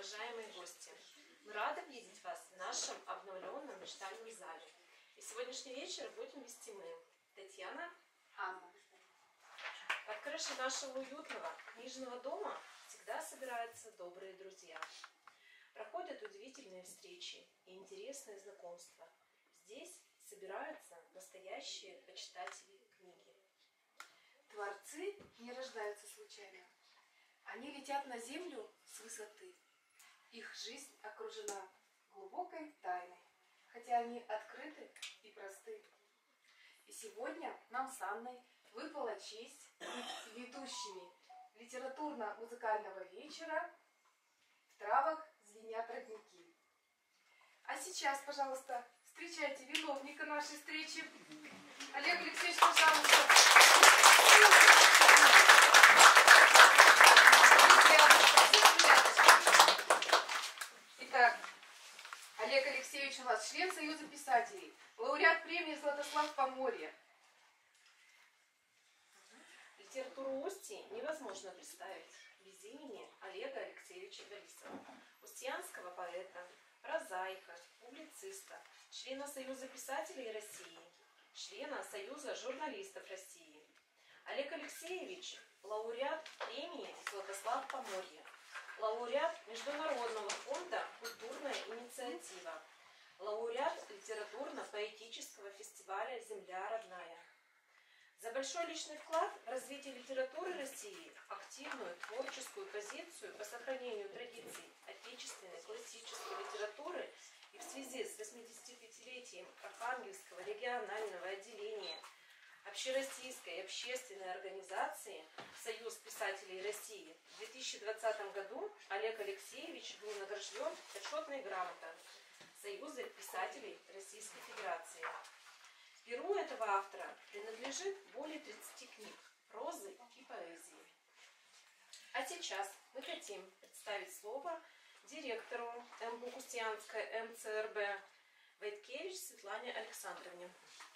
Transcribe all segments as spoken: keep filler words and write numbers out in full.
уважаемые гости! Мы рады видеть вас в нашем обновленном мечтальном зале. И сегодняшний вечер будем вести мы, Татьяна, Анна. Под крышей нашего уютного книжного дома всегда собираются добрые друзья. Проходят удивительные встречи и интересные знакомства. Здесь собираются настоящие почитатели книги. Творцы не рождаются случайно. Они летят на землю с высоты. Их жизнь окружена глубокой тайной, хотя они открыты и просты. И сегодня нам с Анной выпала честь быть ведущими литературно-музыкального вечера «В травах звенят родники». А сейчас, пожалуйста, встречайте виновника нашей встречи. Олег Алексеевич, пожалуйста. Итак, Олег Алексеевич у нас член Союза писателей, лауреат премии «Златослав Поморье». Литературу Устьи невозможно представить без имени Олега Алексеевича Борисова, устьянского поэта, прозаика, публициста, члена Союза писателей России, члена Союза журналистов России. Олег Алексеевич – лауреат премии «Златослав Поморье», лауреат Международного фонда «Культурная инициатива», лауреат литературно-поэтического фестиваля «Земля родная». За большой личный вклад в развитие литературы России, активную творческую позицию по сохранению традиций отечественной классической литературы и в связи с восьмидесятипятилетием Архангельского регионального отделения Общероссийской общественной организации «Союз писателей России» в две тысячи двадцатом году Олег Алексеевич был награжден почетной грамотой Союза писателей Российской Федерации. Перу этого автора принадлежит более тридцати книг прозы и поэзии. А сейчас мы хотим представить слово директору эм бэ у Устьянской эм цэ эр бэ Войткевич Светлане Александровне.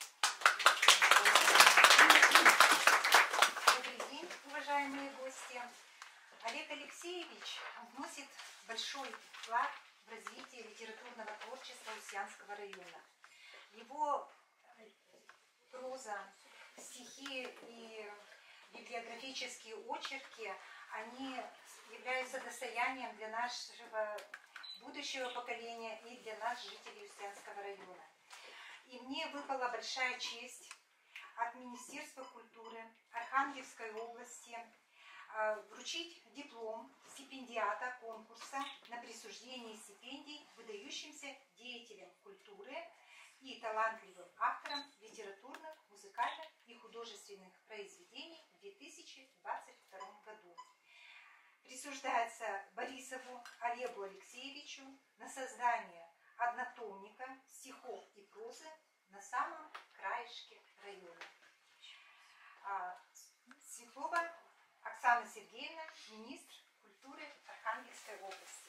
Добрый день, уважаемые гости. Олег Алексеевич вносит большой вклад в развитие литературного творчества Устьянского района. Его проза, стихи и библиографические очерки, они являются достоянием для нашего будущего поколения и для нас, жителей Устьянского района. И мне выпала большая честь от Министерства культуры Архангельской области вручить диплом стипендиата конкурса на присуждение стипендий выдающимся деятелям культуры и талантливым авторам литературных, музыкальных и художественных произведений в две тысячи двадцать втором году. Присуждается Борисову Олегу Алексеевичу на создание однотомника стихов и прозы на самом краешке района. Светлова Оксана Сергеевна, министр культуры Архангельской области.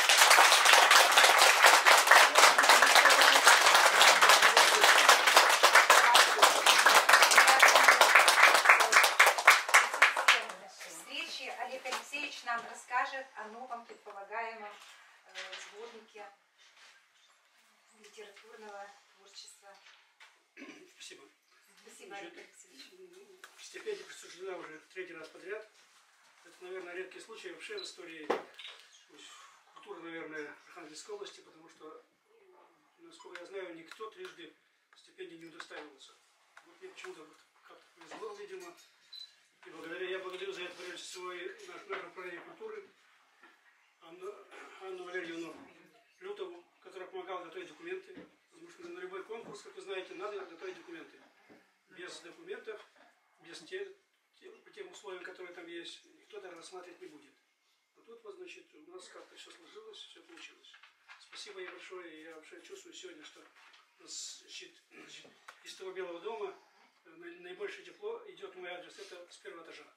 Встречи Олег Алексеевич нам расскажет о новом предполагаемом сборнике литературного творчества. Спасибо. Спасибо, Олег Алексеевич. Стипендия присуждена уже третий раз подряд. Это, наверное, редкий случай вообще в истории культуры, наверное, Архангельской области, потому что, насколько я знаю, никто трижды стипендии не удостаивался. Вот мне почему-то как-то повезло, видимо. И благодаря, я благодарю за это прежде всего и наше, наше управление культуры, Анну, Анну Валерьевну Лютову, которая помогала готовить документы. Потому что на любой конкурс, как вы знаете, надо готовить документы. Без документов, без те, те, по тем условиям, которые там есть, никто даже рассматривать не будет. А тут, вот, значит, у нас как-то все сложилось, все получилось. Спасибо ей большое. Я вообще чувствую сегодня, что у нас, значит, из того Белого дома наибольшее тепло идет в мой адрес. Это с первого этажа.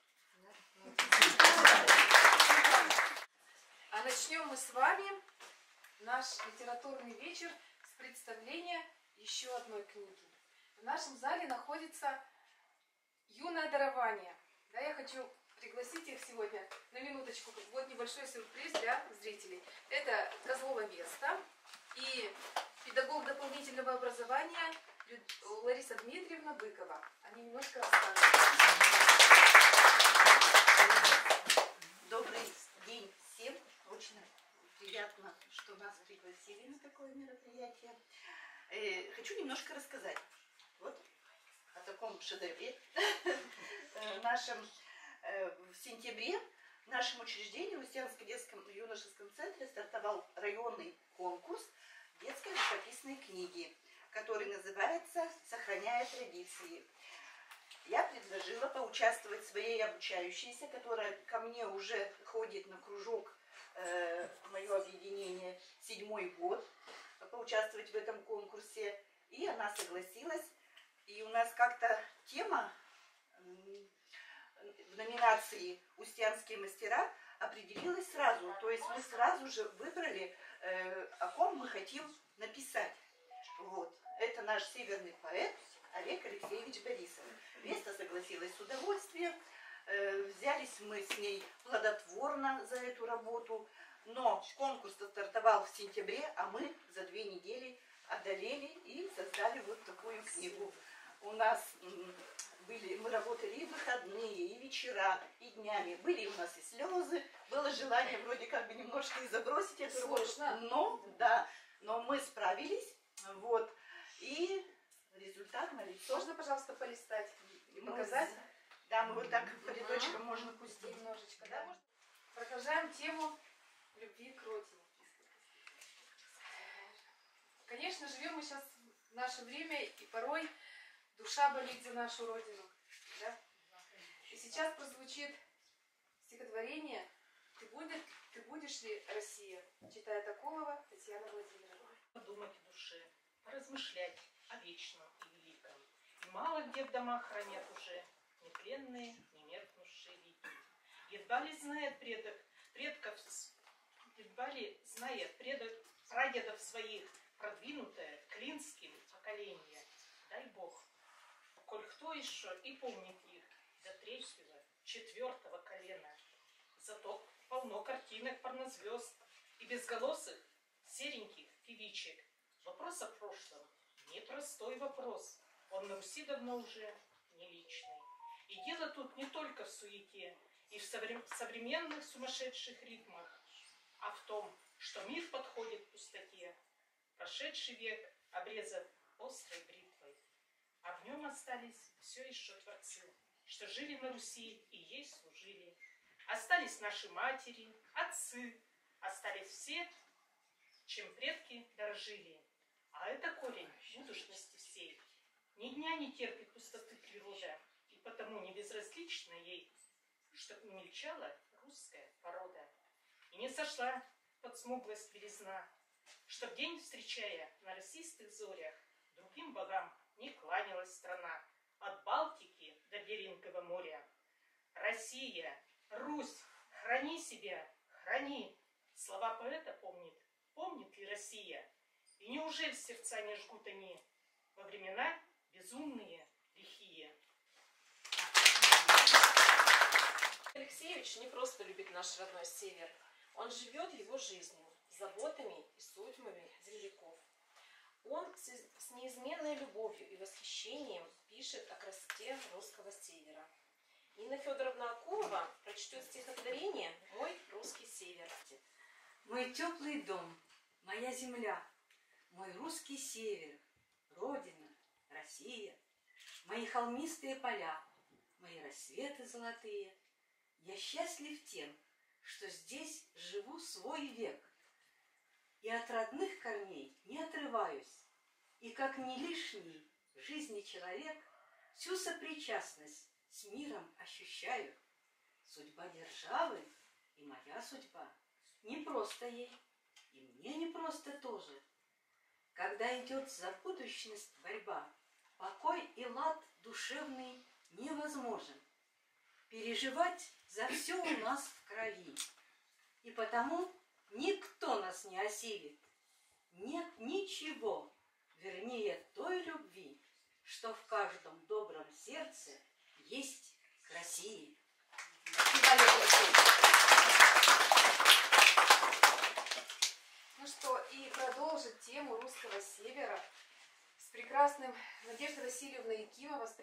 А начнем мы с вами наш литературный вечер с представления еще одной книги. В нашем зале находится «Юное дарование». Да, я хочу пригласить их сегодня на минуточку. Вот небольшой сюрприз для зрителей. Это Козлова Веста и педагог дополнительного образования Лариса Дмитриевна Быкова. Они немножко расскажут. Добрый день всем. Очень приятно, что нас пригласили на такое мероприятие. Э, хочу немножко рассказать вот о таком шедевре нашем. В сентябре в нашем учреждении, в Устьянском детском юношеском центре, стартовал районный конкурс детской рукописной книги, который называется «Сохраняя традиции». Я предложила поучаствовать своей обучающейся, которая ко мне уже ходит на кружок, э, мое объединение, седьмой год, поучаствовать в этом конкурсе. И она согласилась. И у нас как-то тема в номинации «Устьянские мастера» определилась сразу. То есть мы сразу же выбрали, э, о ком мы хотим написать. Вот. Это наш северный поэт Олег Алексеевич Борисов. Веста согласилась с удовольствием. Э, взялись мы с ней плодотворно за эту работу. Но конкурс стартовал в сентябре, а мы за две недели одолели и создали вот такую книгу. У нас были, мы работали и выходные, и вечера, и днями. Были у нас и слезы, было желание вроде как бы немножко и забросить эту работу. Но, да, но мы справились, вот, и результат налицо. Можно, пожалуйста, полистать и показать? Да, мы вот так по рядочкам можно пустить. Немножечко, да? Можно? Продолжаем тему любви к родине. Конечно, живем мы сейчас в наше время, и порой душа болит за нашу родину. Да? И сейчас прозвучит стихотворение «Ты, будет, ты будешь ли, Россия?» Читает Акулова Татьяна Владимировна. Подумать о душе, поразмышлять о вечном и великом. И мало где в домах хранят уже нетленные, не меркнувшие веки. Едва ли знает предок, предков, едва ли знает предок, прадедов своих, продвинутое клинским поколение. Дай Бог, коль кто еще и помнит их до третьего, четвертого колена. Зато полно картинок порнозвезд и безголосых сереньких певичек. Вопрос о прошлом — непростой вопрос. Он на Руси давно уже не личный. И дело тут не только в суете и в современных сумасшедших ритмах, а в том, что мир подходит к пустоте, прошедший век обрезав острой бритвой. А в нем остались все еще творцы, что жили на Руси и ей служили. Остались наши матери, отцы, остались все, чем предки дорожили. А это корень будущности всей. Ни дня не терпит пустоты природа, и потому не безразлична ей, чтоб не мельчала русская порода. И не сошла под смуглость белизна, чтоб день, встречая на росистых зорях, другим богам не кланялась страна от Балтики до Берингового моря. Россия, Русь, храни себя, храни. Слова поэта помнит, помнит ли Россия? И неужели сердца не жгут они во времена безумные, лихие? Алексеевич не просто любит наш родной север. Он живет его жизнью, заботами и судьбами земляков. Он с неизменной любовью и восхищением пишет о красоте русского севера. Нина Федоровна Акулова прочтет стихотворение «Мой русский север». Мой теплый дом, моя земля, мой русский север, Родина, Россия, мои холмистые поля, мои рассветы золотые. Я счастлив тем, что здесь живу свой век, и от родных корней не отрываюсь, и как не лишний в жизни человек всю сопричастность с миром ощущаю. Судьба державы и моя судьба не просто ей, и мне не просто тоже. Когда идет за будущность борьба, покой и лад душевный невозможен. Переживать за все у нас в крови, и потому никто нас не осилит. Нет ничего, вернее той любви, что в каждом добром сердце есть к России.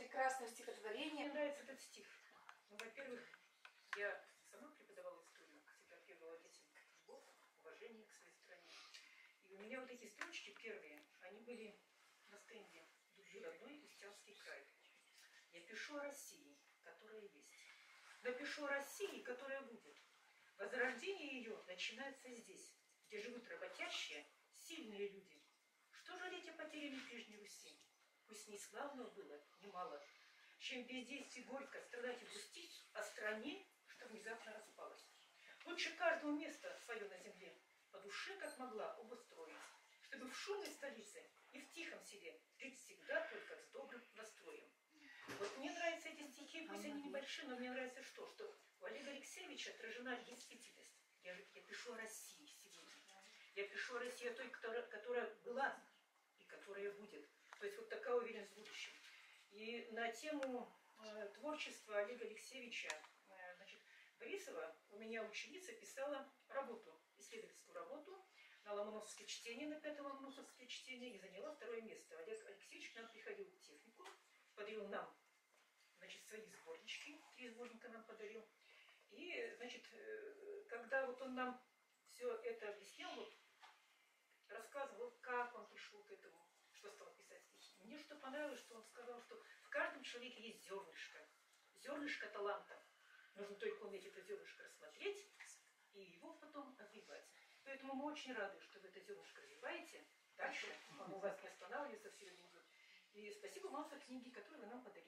прекрасным Мне стихотворением. нравится этот стих. Ну, во-первых, я сама преподавала историю, всегда требовала детям любовь, уважение к своей стране. И у меня вот эти строчки первые, они были на стенде «Души родной Устьянский край». Я пишу о России, которая есть. Но пишу о России, которая будет. Возрождение ее начинается здесь, где живут работящие, сильные люди. Что жалеть о потерянной прежней Руси? Пусть не славно было, немало, чем в бездействии горько страдать и грустить о стране, что внезапно распалась. Лучше каждому место свое на земле по душе, как могла, обустроить, чтобы в шумной столице и в тихом селе жить всегда только с добрым настроем. Вот мне нравятся эти стихи, пусть они небольшие, но мне нравится что? Что у Олега Алексеевича отражена действительность. Я, я пишу о России сегодня. Я пишу о России, о той, которая, которая была и которая будет. То есть вот такая уверенность в будущем. И на тему э, творчества Олега Алексеевича э, значит, Борисова у меня ученица писала работу, исследовательскую работу на ломоносовское чтение, на пятое ломоносовское чтение, и заняла второе место. Олег Алексеевич к нам приходил в технику, подарил нам, значит, свои сборнички, три сборника нам подарил. И, значит, когда вот он нам все это объяснял, вот, рассказывал, как он пришел к этому, что стал писать стихи. Мне что понравилось, что он сказал, что в каждом человеке есть зернышко, зернышко таланта. Нужно только уметь это зернышко рассмотреть и его потом развивать. Поэтому мы очень рады, что вы это зернышко развиваете. Дальше он у вас не останавливается, все время идет. И спасибо вам за книги, которые вы нам подарили.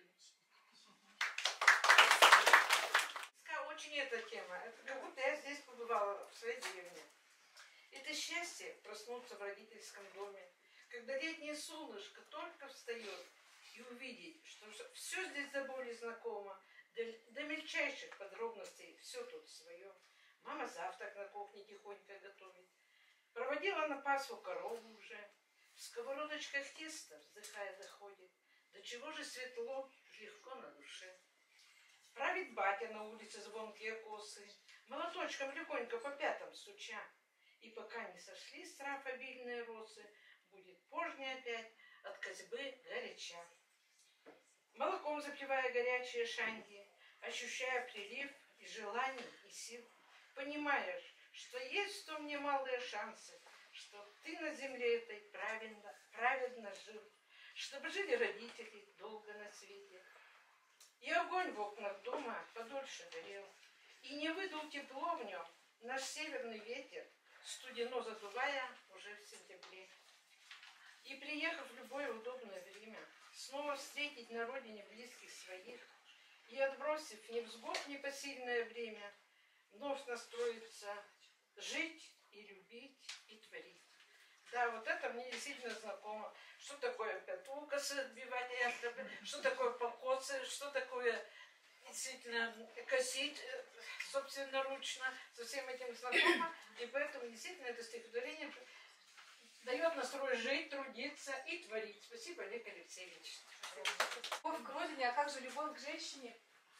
Очень эта тема. Это как будто я здесь побывала, в своей деревне. Это счастье проснуться в родительском доме, когда летнее солнышко только встает, и увидеть, что все здесь до боли знакомо, до, до мельчайших подробностей все тут свое. Мама завтрак на кухне тихонько готовит. Проводила на пасху корову уже. В сковородочках тесто, вздыхая, доходит. До чего же светло, легко на душе. Правит батя на улице звонкие косы, молоточком легонько по пятам стуча. И пока не сошли с трав обильные росы, будет позже опять от козьбы горяча. Молоком запивая горячие шанги, ощущая прилив и желаний, и сил, понимаешь, что есть в том немалые шансы, что ты на земле этой праведно, праведно жил, чтобы жили родители долго на свете. И огонь в окнах дома подольше горел, и не выдул тепло в нем наш северный ветер, студено задувая уже в сентябре. И приехав в любое удобное время, снова встретить на родине близких своих, и отбросив невзгод непосильное время, вновь настроиться жить и любить и творить. Да, вот это мне действительно знакомо. Что такое пяту косы отбивать, что такое покосы, что такое действительно косить собственноручно, со всем этим знакомо. И поэтому действительно это стихотворение дает настрой жить, трудиться и творить. Спасибо, Олег Алексеевич. Любовь к родине, а как же любовь к женщине?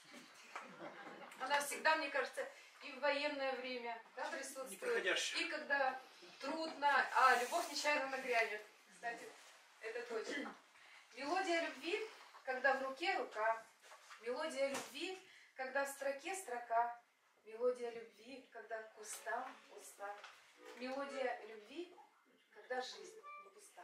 Она всегда, мне кажется, и в военное время, да, присутствует, и когда трудно, а любовь нечаянно нагрянет. Кстати, это точно. Мелодия любви, когда в руке рука. Мелодия любви, когда в строке строка. Мелодия любви, когда к кустам уста. Мелодия любви, когда жизнь не пуста.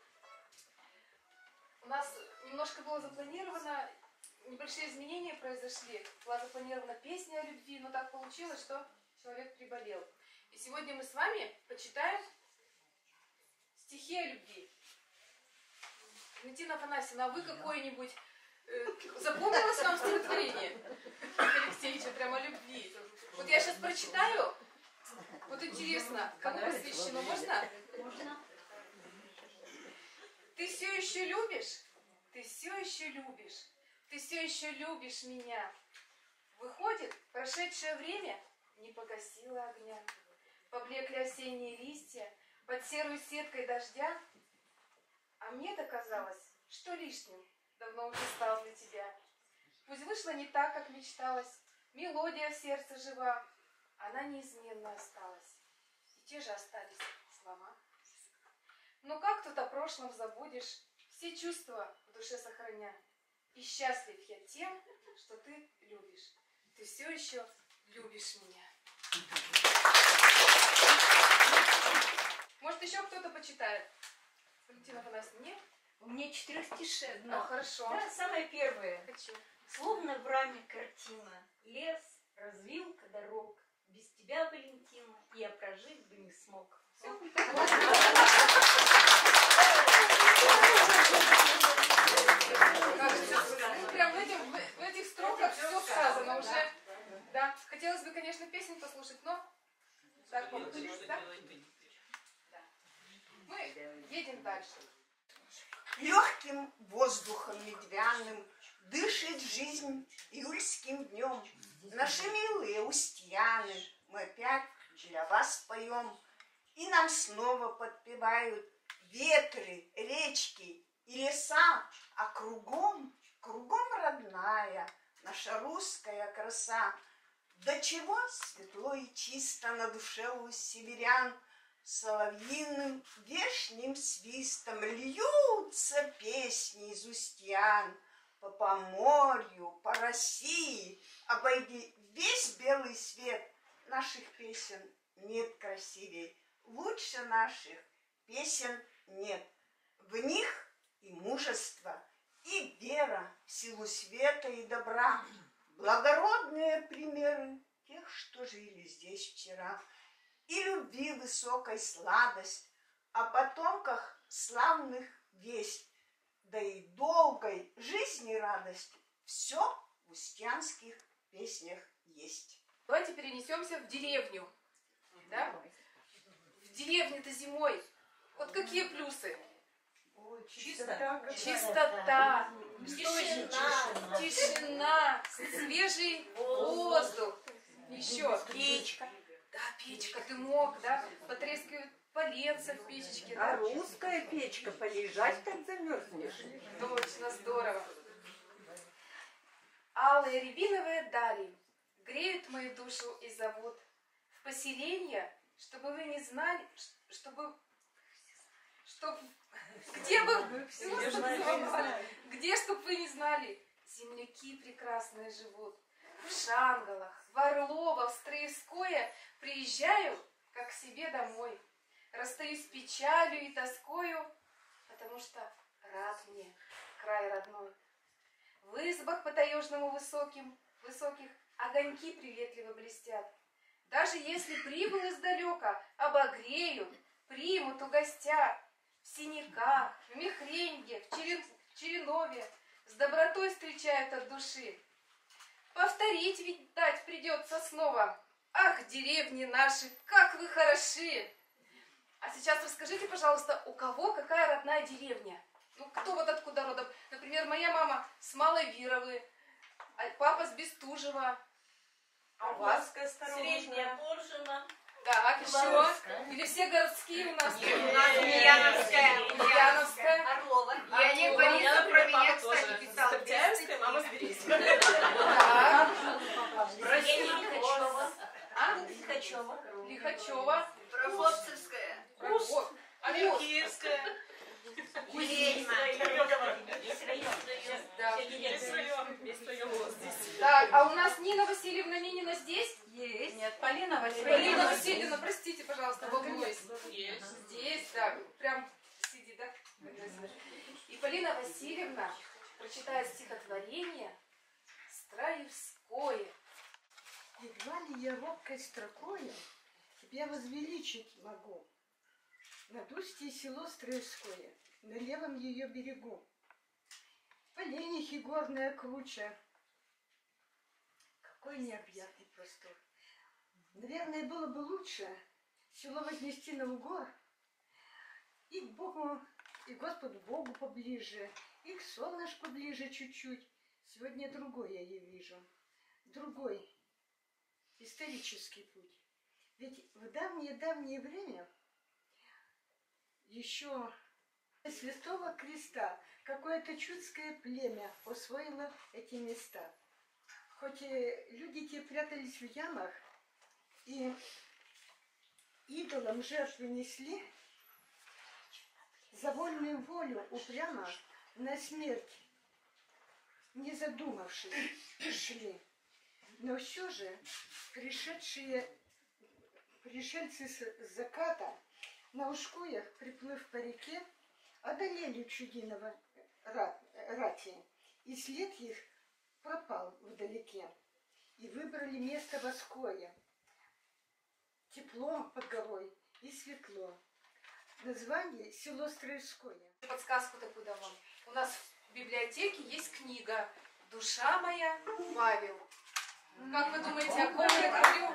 У нас немножко было запланировано, небольшие изменения произошли. Была запланирована песня о любви, но так получилось, что человек приболел. И сегодня мы с вами почитаем стихи о любви. Валентина Афанасьевна, а вы какое-нибудь э, запомнилось вам стихотворение Алексеевича прямо о любви? Вот я сейчас прочитаю. Вот интересно, кому посвящено? Можно? Можно. Ты все еще любишь? Ты все еще любишь? Ты все еще любишь меня? Выходит, прошедшее время не погасило огня. Поблекли осенние листья под серой сеткой дождя. А мне-то казалось, что лишним давно уже стал для тебя. Пусть вышло не так, как мечталось, мелодия в сердце жива, она неизменно осталась. И те же остались слова. Но как тут о прошлом забудешь, все чувства в душе сохраня? И счастлив я тем, что ты любишь. Ты все еще любишь меня. Может, еще кто-то почитает? Валентина Афанасьевна, нет? У меня четырехстишее А, дно. хорошо. Да, самое первое. Хочу. Словно в раме картина. Лес, развилка дорог. Без тебя, Валентина, я прожить бы не смог. Все. Прям в, этим, в этих строках все сказано уже. Да. Хотелось бы, конечно, песню послушать, но так получилось, да? Да. Мы едем дальше. Легким воздухом медвяным дышит жизнь июльским днем. Наши милые устьяны мы опять для вас поем. И нам снова подпевают ветры, речки и леса, а кругом, кругом родная наша русская краса. До чего светло и чисто на душе у северян, соловьиным вешним свистом льются песни из устьян. По Поморью, по России, обойди весь белый свет, наших песен нет красивей, лучше наших песен нет. В них и мужество, и вера в силу света и добра, благородные примеры тех, что жили здесь вчера, и любви высокой сладость, о потомках славных весть, да и долгой жизни радость, все в устьянских песнях есть. Давайте перенесемся в деревню. Да? В деревне-то зимой. Вот какие плюсы? Чистота. Чистота, тишина, тишина, свежий воздух. Еще печка. Да, печка, дымок, да, потрескивают поленца в печечке. Да? А русская печка, полежать так замерзнешь. Точно, здорово. Алые рябиновые дали греют мою душу и зовут в поселение, чтобы вы не знали, чтобы, чтоб, где бы, где, чтоб вы не знали, земляки прекрасные живут. В Шангалах, в Орлово, в Строевское приезжаю, как к себе домой. Расстаюсь с печалью и тоскою, потому что рад мне край родной. В избах по-таежному высоким, высоких огоньки приветливо блестят. Даже если прибыл издалека, обогреют, примут, угостят. В синяках, в мехренье, в, черен... в черенове с добротой встречают от души. Повторить ведь дать придется снова. Ах, деревни наши, как вы хороши! А сейчас расскажите, пожалуйста, у кого какая родная деревня? Ну, кто вот откуда родом? Например, моя мама с Малой Вировы, а папа с Бестужева. А у вас? Средняя Поржина. Так, еще. Или все городские у нас? Ульяновская. Ульяновская. Орлова. Я не Борисов про меня, кстати, писал. Коптяевская, мама с Березина. Так. Лихачева. А? Лихачева. Лихачева. Прохлопцевская. О, Алексеевская. Кулейма. Есть район. да. Весь район, весь район у вас здесь. Так, а у нас Нина Васильевна Минина здесь? Есть. Нет, Полина Васильевна. Полина Васильевна, простите, пожалуйста, волнуюсь. Есть. Здесь, так, прям сидит, да? И Полина Васильевна прочитает стихотворение «Строевское». Едва ли я робкой строкою тебя возвеличить могу. Над устье село Строевское, на левом ее берегу. Поленихи горная круча. Какой необъятный простор. Наверное, было бы лучше село вознести на угор и к Богу, и к Господу Богу поближе, и к солнышку ближе чуть-чуть. Сегодня другое я вижу. Другой исторический путь. Ведь в давнее-давнее время еще Святого Креста какое-то чудское племя освоило эти места. Хоть и люди те прятались в ямах и идолам жертвы несли, за вольную волю упрямо на смерть не задумавшись, шли. Но все же пришедшие пришельцы с заката на ушкуях, приплыв по реке, одолели чудиного рати, и след их пропал вдалеке. И выбрали место воское, тепло под горой и светло. Название село Строевское. Подсказку такую дам вам. У нас в библиотеке есть книга «Душа моя, Павел». Как вы думаете, о ком я говорю?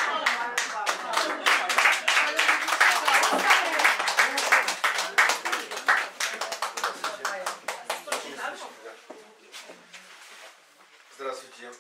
Здравствуйте.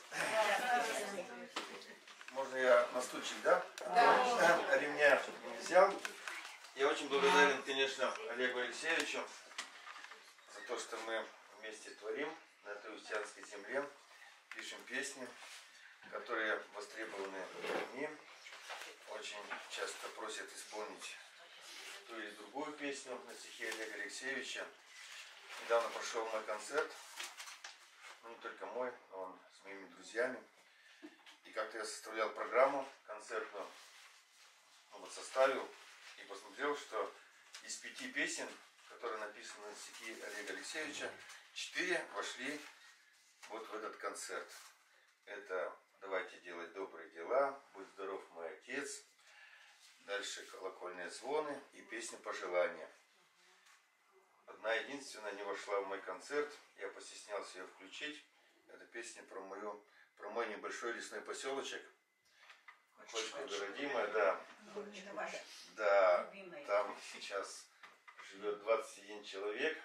Можно я на стульчик, да? Да. Ремня не взял. Я очень благодарен, конечно, Олегу Алексеевичу за то, что мы вместе творим на этой устьянской земле, пишем песни, которые востребованы людьми. Очень часто просят исполнить ту или другую песню на стихи Олега Алексеевича. Недавно прошел мой концерт, ну не только мой, но он с моими друзьями. И как-то я составлял программу концертную, ну, вот составил и посмотрел, что из пяти песен, которые написаны на стихи Олега Алексеевича, четыре вошли вот в этот концерт. Это «Давайте делать добрые дела», «Будь здоров, мой отец», дальше «Колокольные звоны» и песня «Пожелания». Одна единственная не вошла в мой концерт, я постеснялся ее включить. Это песня про, мою, про мой небольшой лесной поселочек. Кочка городимая, да. Да, там сейчас живет двадцать один человек.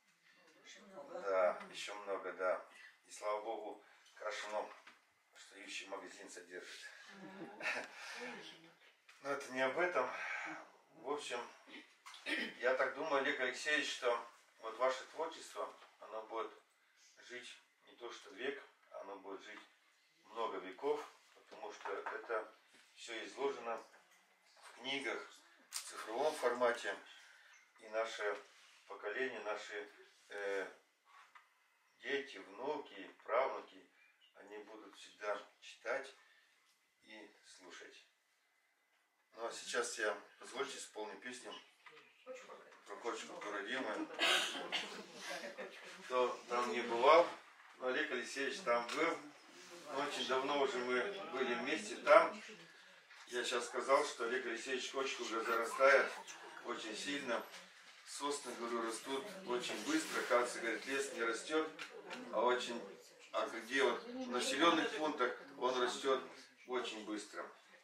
Да, еще много, да. И слава богу, Крашено, что ищий магазин содержит. Но это не об этом. В общем, я так думаю, Олег Алексеевич, что вот ваше творчество, оно будет жить не то что век, оно будет жить много веков, потому что это все изложено в книгах, в цифровом формате, и наше поколение, наши э, дети, внуки, правнуки, они будут всегда читать и слушать. Ну а сейчас я, позвольте, исполню песню про кочку городимую. Кто там не бывал, но Олег Алексеевич там был. Очень давно уже мы были вместе там. Я сейчас сказал, что Олег Алексеевич кочку уже зарастает очень сильно. Сосны, говорю, растут очень быстро. Кажется, говорит, лес не растет, а очень, а где вот в населенных пунктах он растет очень быстро.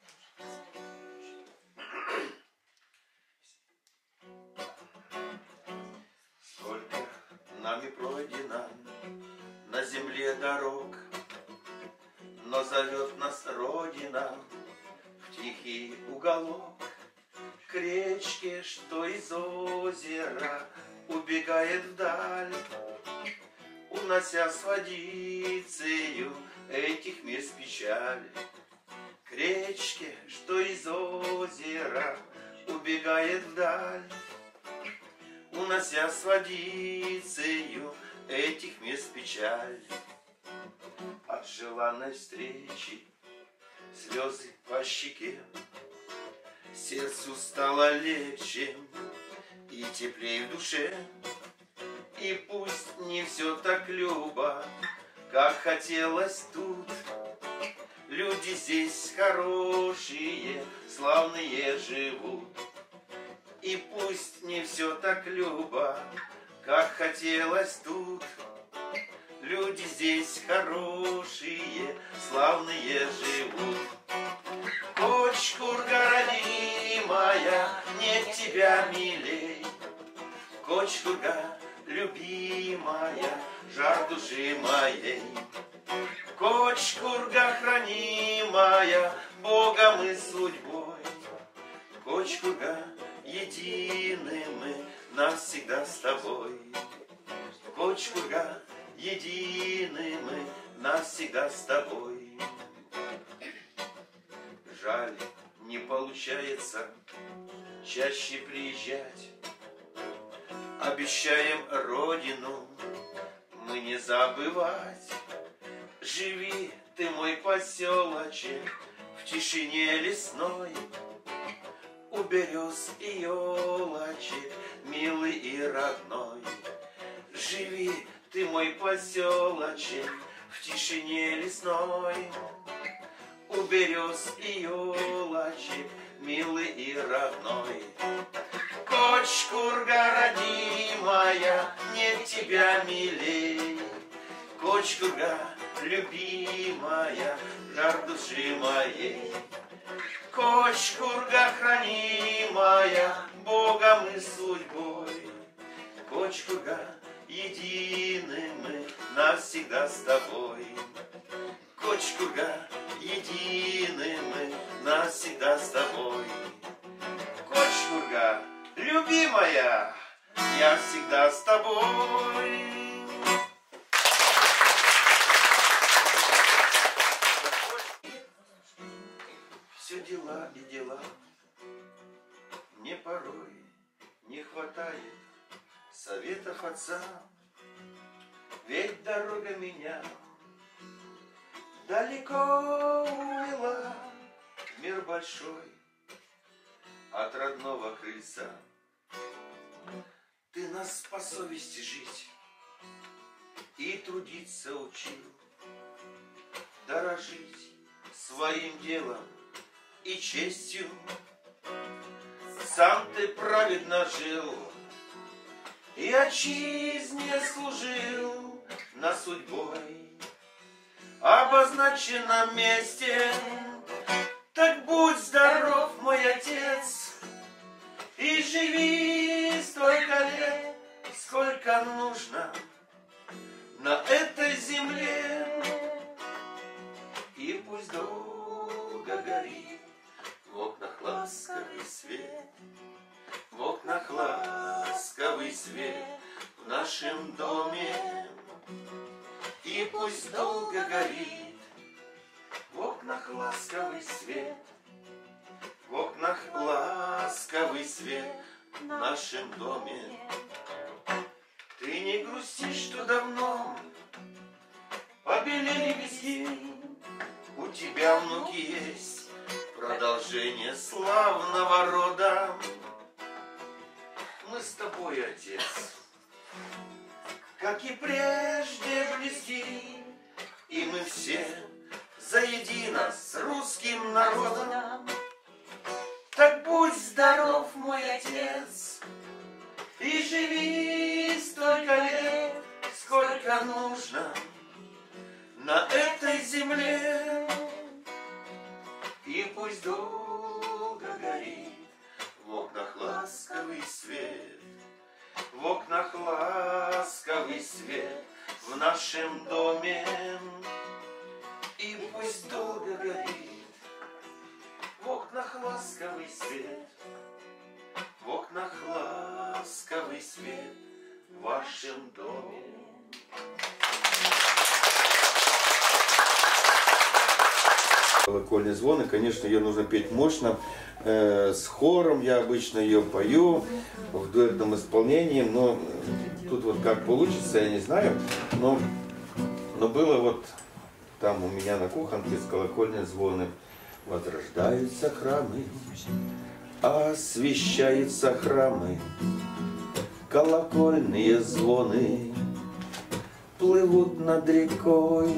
Сколько нами пройдено на земле дорог, но зовет нас Родина в тихий уголок, к речке, что из озера убегает вдаль, унося с водицею этих мест печаль. К речке, что из озера убегает вдаль, унося с водицею этих мест печаль. От желанной встречи слезы по щеке, сердцу стало легче и теплее в душе. И пусть не все так любо, как хотелось тут, люди здесь хорошие, славные живут. И пусть не все так любо, как хотелось тут, люди здесь хорошие, славные живут. Кочкурга родимая, нет тебя милей, Кочкурга любимая, жар души моей. Кочкурга хранимая Богом и судьбой, Кочкурга едины мы навсегда с тобой. Кочкурга едины мы навсегда с тобой. Жаль, не получается чаще приезжать. Обещаем родину мы не забывать. Живи ты, мой поселочек, в тишине лесной, у берез и елочек, милый и родной. Живи ты, мой поселочек, в тишине лесной, у берез и елочек, милый и родной. Кочкурга родимая, нет тебя милей. Кочкурга любимая, жар души моей. Кочкурга хранимая Богом и судьбой. Кочкурга едины мы навсегда с тобой. Кочкурга едины мы навсегда с тобой. Кочкурга любимая, я всегда с тобой. Все дела и дела, мне порой не хватает советов отца, ведь дорога меня далеко увела в мир большой от родного крыльца. Ты нас по совести жить и трудиться учил, дорожить своим делом и честью. Сам ты праведно жил и отчизне служил на судьбой обозначенном месте. Так будь здоров, мой отец, и живи столько лет, сколько нужно на этой земле. И пусть долго горит в окнах ласковый свет, в окнах ласковый свет в нашем доме. И пусть долго горит в окнах ласковый свет, в окнах ласковый свет в нашем доме. Ты не грусти, что давно побелели виски, у тебя внуки есть, продолжение славного рода. Мы с тобой, отец, как и прежде близки, и мы все заедино с русским народом. Так будь здоров, мой отец, и живи столько лет, сколько нужно на этой земле. И пусть долго горит в окнах ласковый свет, в окнах ласковый свет в нашем доме. И пусть долго горит в окнах ласковый свет, в окнах ласковый свет в вашем доме. Колокольный звон, и, конечно, ее нужно петь мощно, э, с хором. Я обычно ее пою в дуэтном исполнении, но тут вот как получится, я не знаю. Но, но было вот там у меня на кухонке с колокольные звоны. Возрождаются храмы, освещаются храмы, колокольные звоны плывут над рекой,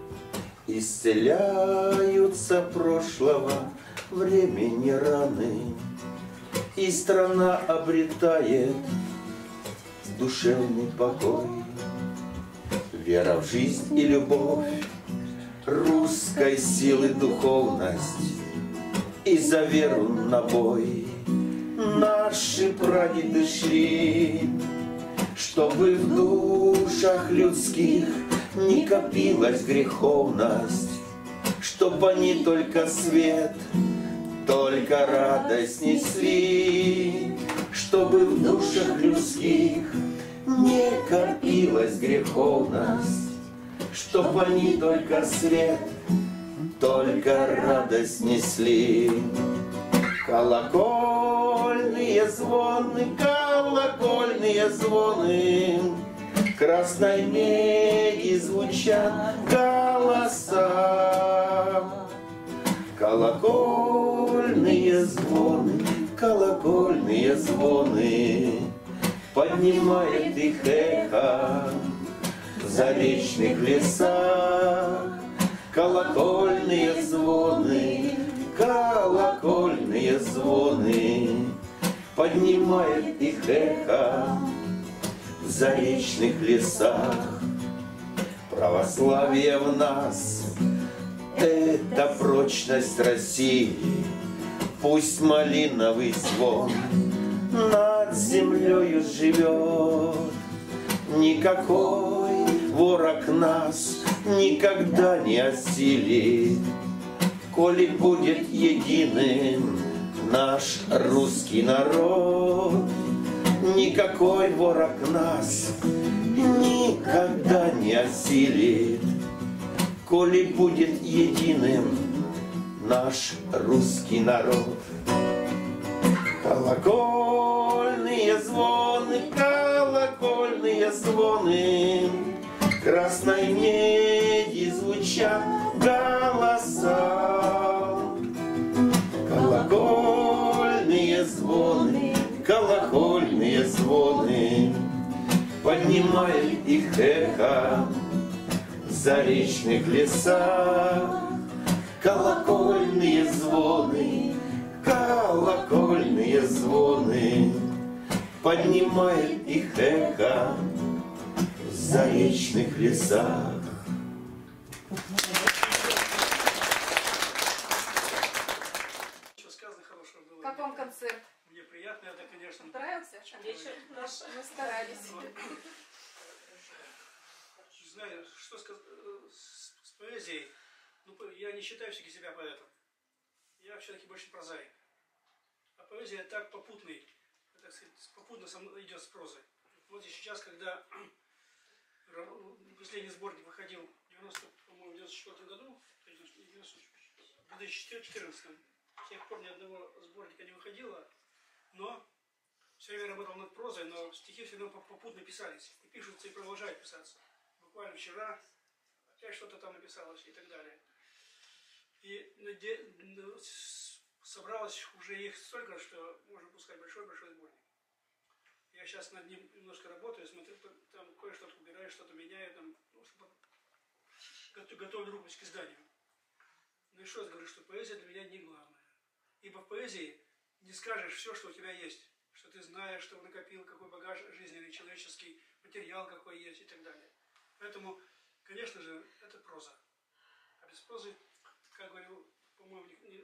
исцеляются прошлого времени раны, и страна обретает душевный покой. Вера в жизнь и любовь, русской силы духовность, и за веру на бой наши прадеды шли, чтобы в душах людских не копилась греховность, чтобы они только свет, только радость несли, чтобы в душах людских не копилась греховность, чтоб они только свет, только радость несли. Колокольные звоны, колокольные звоны, красной меди звучат голоса. Колокольные звоны, колокольные звоны, поднимает их эхо в заречных лесах. Колокольные звоны, колокольные звоны, поднимает их эхо в заречных лесах. Православие в нас — это прочность России. Пусть малиновый звон над землею живет. Никакой ворог нас никогда не осилит, коли будет единым наш русский народ. Никакой ворог нас никогда не осилит, коли будет единым наш русский народ. Колокольные звоны, колокольные звоны, красной меди звучат голоса. Колокольные звоны, колокольные звоны, поднимает их эхо в заречных лесах. Колокольные звоны, колокольные звоны, поднимает их эхо в заречных лесах. Что сказано хорошего было? Как вам концерт? Мне приятно, это, конечно. Понравился? Вечер наш. Мы старались. Не знаю, что сказать с, с поэзией. Ну, я не считаю все-таки себя поэтом. Я все-таки больше прозаик. А поэзия так попутный, так сказать, попутно со мной идет с прозой. Вот и сейчас, когда последний сборник выходил в девяносто, по-моему, в девяносто четвёртом году, в две тысячи четырнадцатом, с тех пор ни одного сборника не выходило, но все время работал над прозой, но стихи все равно попутно писались. И пишутся, и продолжают писаться. Буквально вчера опять что-то там написалось и так далее. И собралось уже их столько, что можно пускать большой-большой сборник. Я сейчас над ним немножко работаю, смотрю, там кое-что убираю, что-то меняю, там, ну, готовлю рукопись к изданию. Ну и что я говорю, что поэзия для меня не главное. Ибо в поэзии не скажешь все, что у тебя есть, что ты знаешь, что накопил, какой багаж жизненный, человеческий, материал какой есть и так далее. Поэтому, конечно же, это проза. А без прозы, как говорил, по-моему,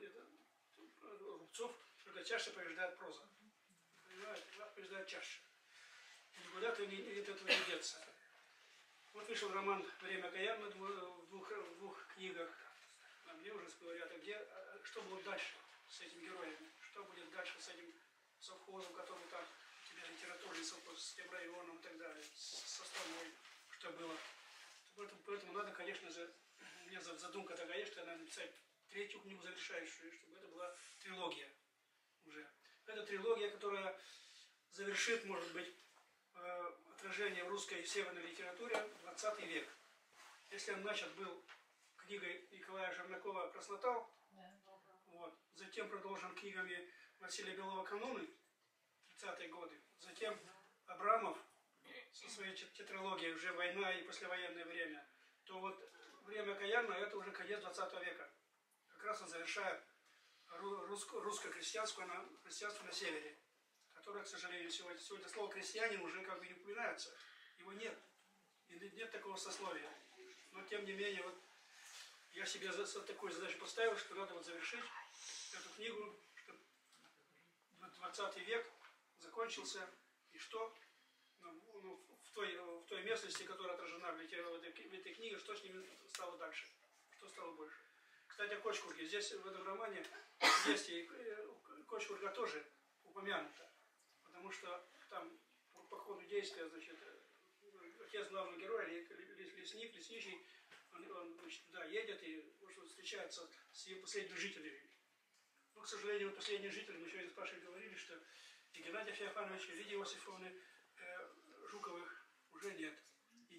Рубцов, только чаще побеждает проза. Понимаете? Она побеждает чаще. Никуда ты не, от этого не деться. Вот вышел роман «Время окаянное» в двух, в двух книгах. А мне уже говорят, а где, а что будет дальше с этими героями? Что будет дальше с этим совхозом, который там, у тебя литературный совхоз, с тем районом и так далее, со страной, что было. Поэтому, поэтому надо, конечно же, у меня задумка такая, что надо написать третью книгу завершающую, чтобы это была трилогия уже. Это трилогия, которая завершит, может быть, отражение в русской северной литературе двадцатый век. Если он начат был книгой Николая Жернакова «Краснотал», вот, затем продолжен книгами Василия Белова «Кануны», тридцатые годы, затем Абрамов со своей тетралогией «Уже война и послевоенное время», то вот «Время окаянное» это уже конец двадцатого века. Как раз он завершает русско-крестьянское христианство на севере, которое, к сожалению, сегодня, сегодня слово «крестьянин» уже как бы не упоминается. Его нет. И нет такого сословия. Но, тем не менее, вот я себе за, за такую задачу поставил, что надо вот завершить эту книгу, чтобы двадцатый век закончился, и что ну, ну, в, той, в той местности, которая отражена в, литер... в, этой, в этой книге, что с ними стало дальше, что стало больше. Кстати, о Кочкурге. Здесь в этом романе есть и Кочкурга тоже упомянута, потому что там по ходу действия, значит, отец главного героя, лесник, лесничий, он, он значит, да, едет и может, встречается с ее последними жителями. Но, к сожалению, последние жители, мы сегодня с Пашей говорили, что и Геннадия Феофановича, и Лидии Иосифовны э, Жуковых уже нет.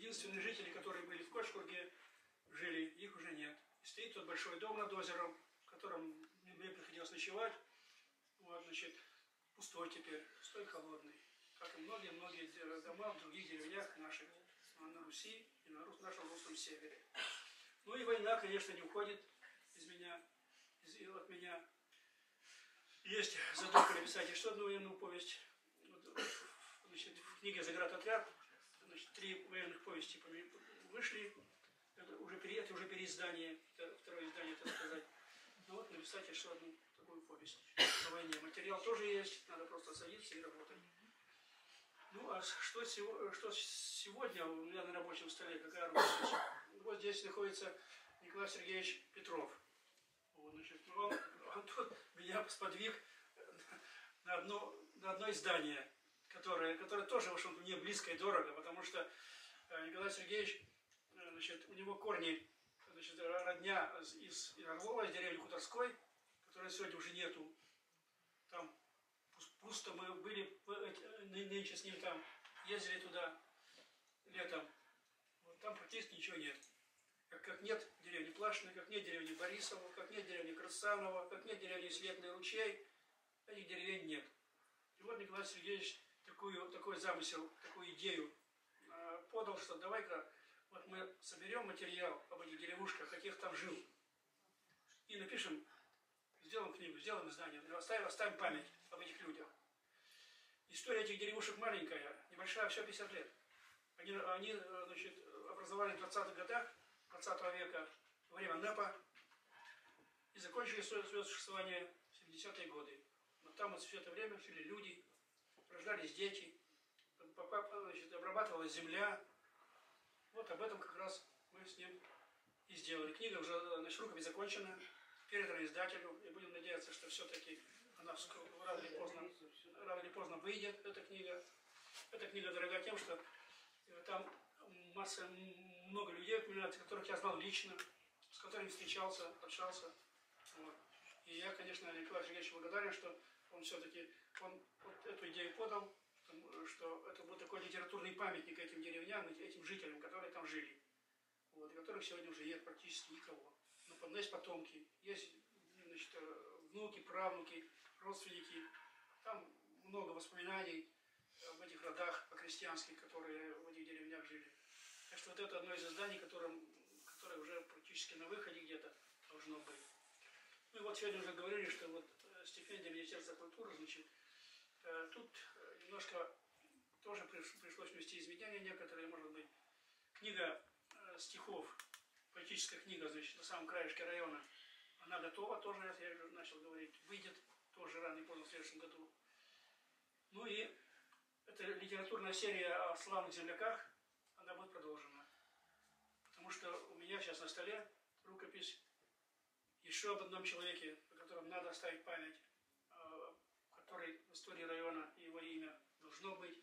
единственные жители, которые были в Кошкурге, жили, их уже нет. И стоит тот большой дом над озером, в котором мне приходилось ночевать. Вот, значит, пустой теперь, пустой, холодный. Как и многие-многие дома в других деревнях наших, на Руси и на нашем русском севере. Ну и война, конечно, не уходит из меня, из, от меня. Есть задумка написать еще одну военную повесть. Значит, в книге «Заградотряд» значит, три военных повести вышли. Это уже, это уже переиздание, это второе издание, так сказать. Ну вот, написать еще одну такую повесть о войне. Материал тоже есть, надо просто садиться и работать. Ну, а что, что сегодня у меня на рабочем столе, какая работа? Вот здесь находится Николай Сергеевич Петров. Вот, значит, он, он тут меня сподвиг на одно, на одно издание, которое, которое тоже, в общем-то, мне близко и дорого, потому что Николай Сергеевич, значит, у него корни, значит, родня из Орлова, из деревни Хуторской, которой сегодня уже нету. Там пусто, мы были нынче с ним там, ездили туда летом. Вот там практически ничего нет. Как, как нет деревни Плашиной, как нет деревни Борисова, как нет деревни Красанова, как нет деревни Светлый ручей, этих деревень нет. И вот Николай Сергеевич такую, такой замысел, такую идею э, подал, что давай-ка вот мы соберем материал об этих деревушках, каких там жил, и напишем, сделаем книгу, сделаем издание, оставим, оставим память об этих людях. История этих деревушек маленькая, небольшая, всего пятьдесят лет. Они, они значит, образовали в двадцатых годах двадцатого века во время НЭПа и закончили свое существование в семидесятые годы. Но там вот все это время жили люди, рождались дети, значит, обрабатывалась земля. Вот об этом как раз мы с ним и сделали. Книга уже, значит, рукопись закончена, передана издателю, и будем надеяться, что все-таки она рано или поздно, рано или поздно выйдет, эта книга. Эта книга дорога тем, что там масса, много людей, которых я знал лично, с которыми встречался, общался. Вот. И я, конечно, Николаю Сергеевичу благодарен, что он все-таки он вот эту идею подал, что это был такой литературный памятник этим деревням, этим жителям, которые там жили, вот, и которых сегодня уже нет практически никого. Но есть потомки, есть, значит, внуки, правнуки, родственники. Там много воспоминаний об этих родах по-крестьянски, которые в этих деревнях жили. Так что вот это одно из изданий, которым, которое уже практически на выходе где-то должно быть. Ну и вот сегодня уже говорили, что вот стипендия Министерства культуры, значит, тут немножко тоже пришлось внести изменения некоторые, может быть. Книга стихов, поэтическая книга, значит, на самом краешке района, она готова тоже, я уже начал говорить, выйдет тоже рано или поздно в следующем году. Ну и эта литературная серия о славных земляках, она будет продолжена. Потому что у меня сейчас на столе рукопись еще об одном человеке, о котором надо оставить память, который в истории района, его имя должно быть.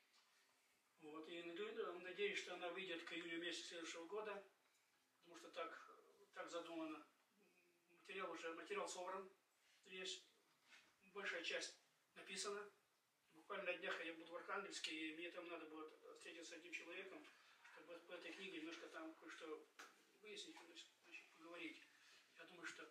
Вот. И надеюсь, что она выйдет к июню месяцу следующего года, потому что так, так задумано. Материал уже, материал собран, есть большая часть написана. Буквально на днях я буду в Архангельске, и мне там надо будет встретиться с одним человеком, чтобы по этой книге немножко там кое-что выяснить, значит, поговорить. Я думаю, что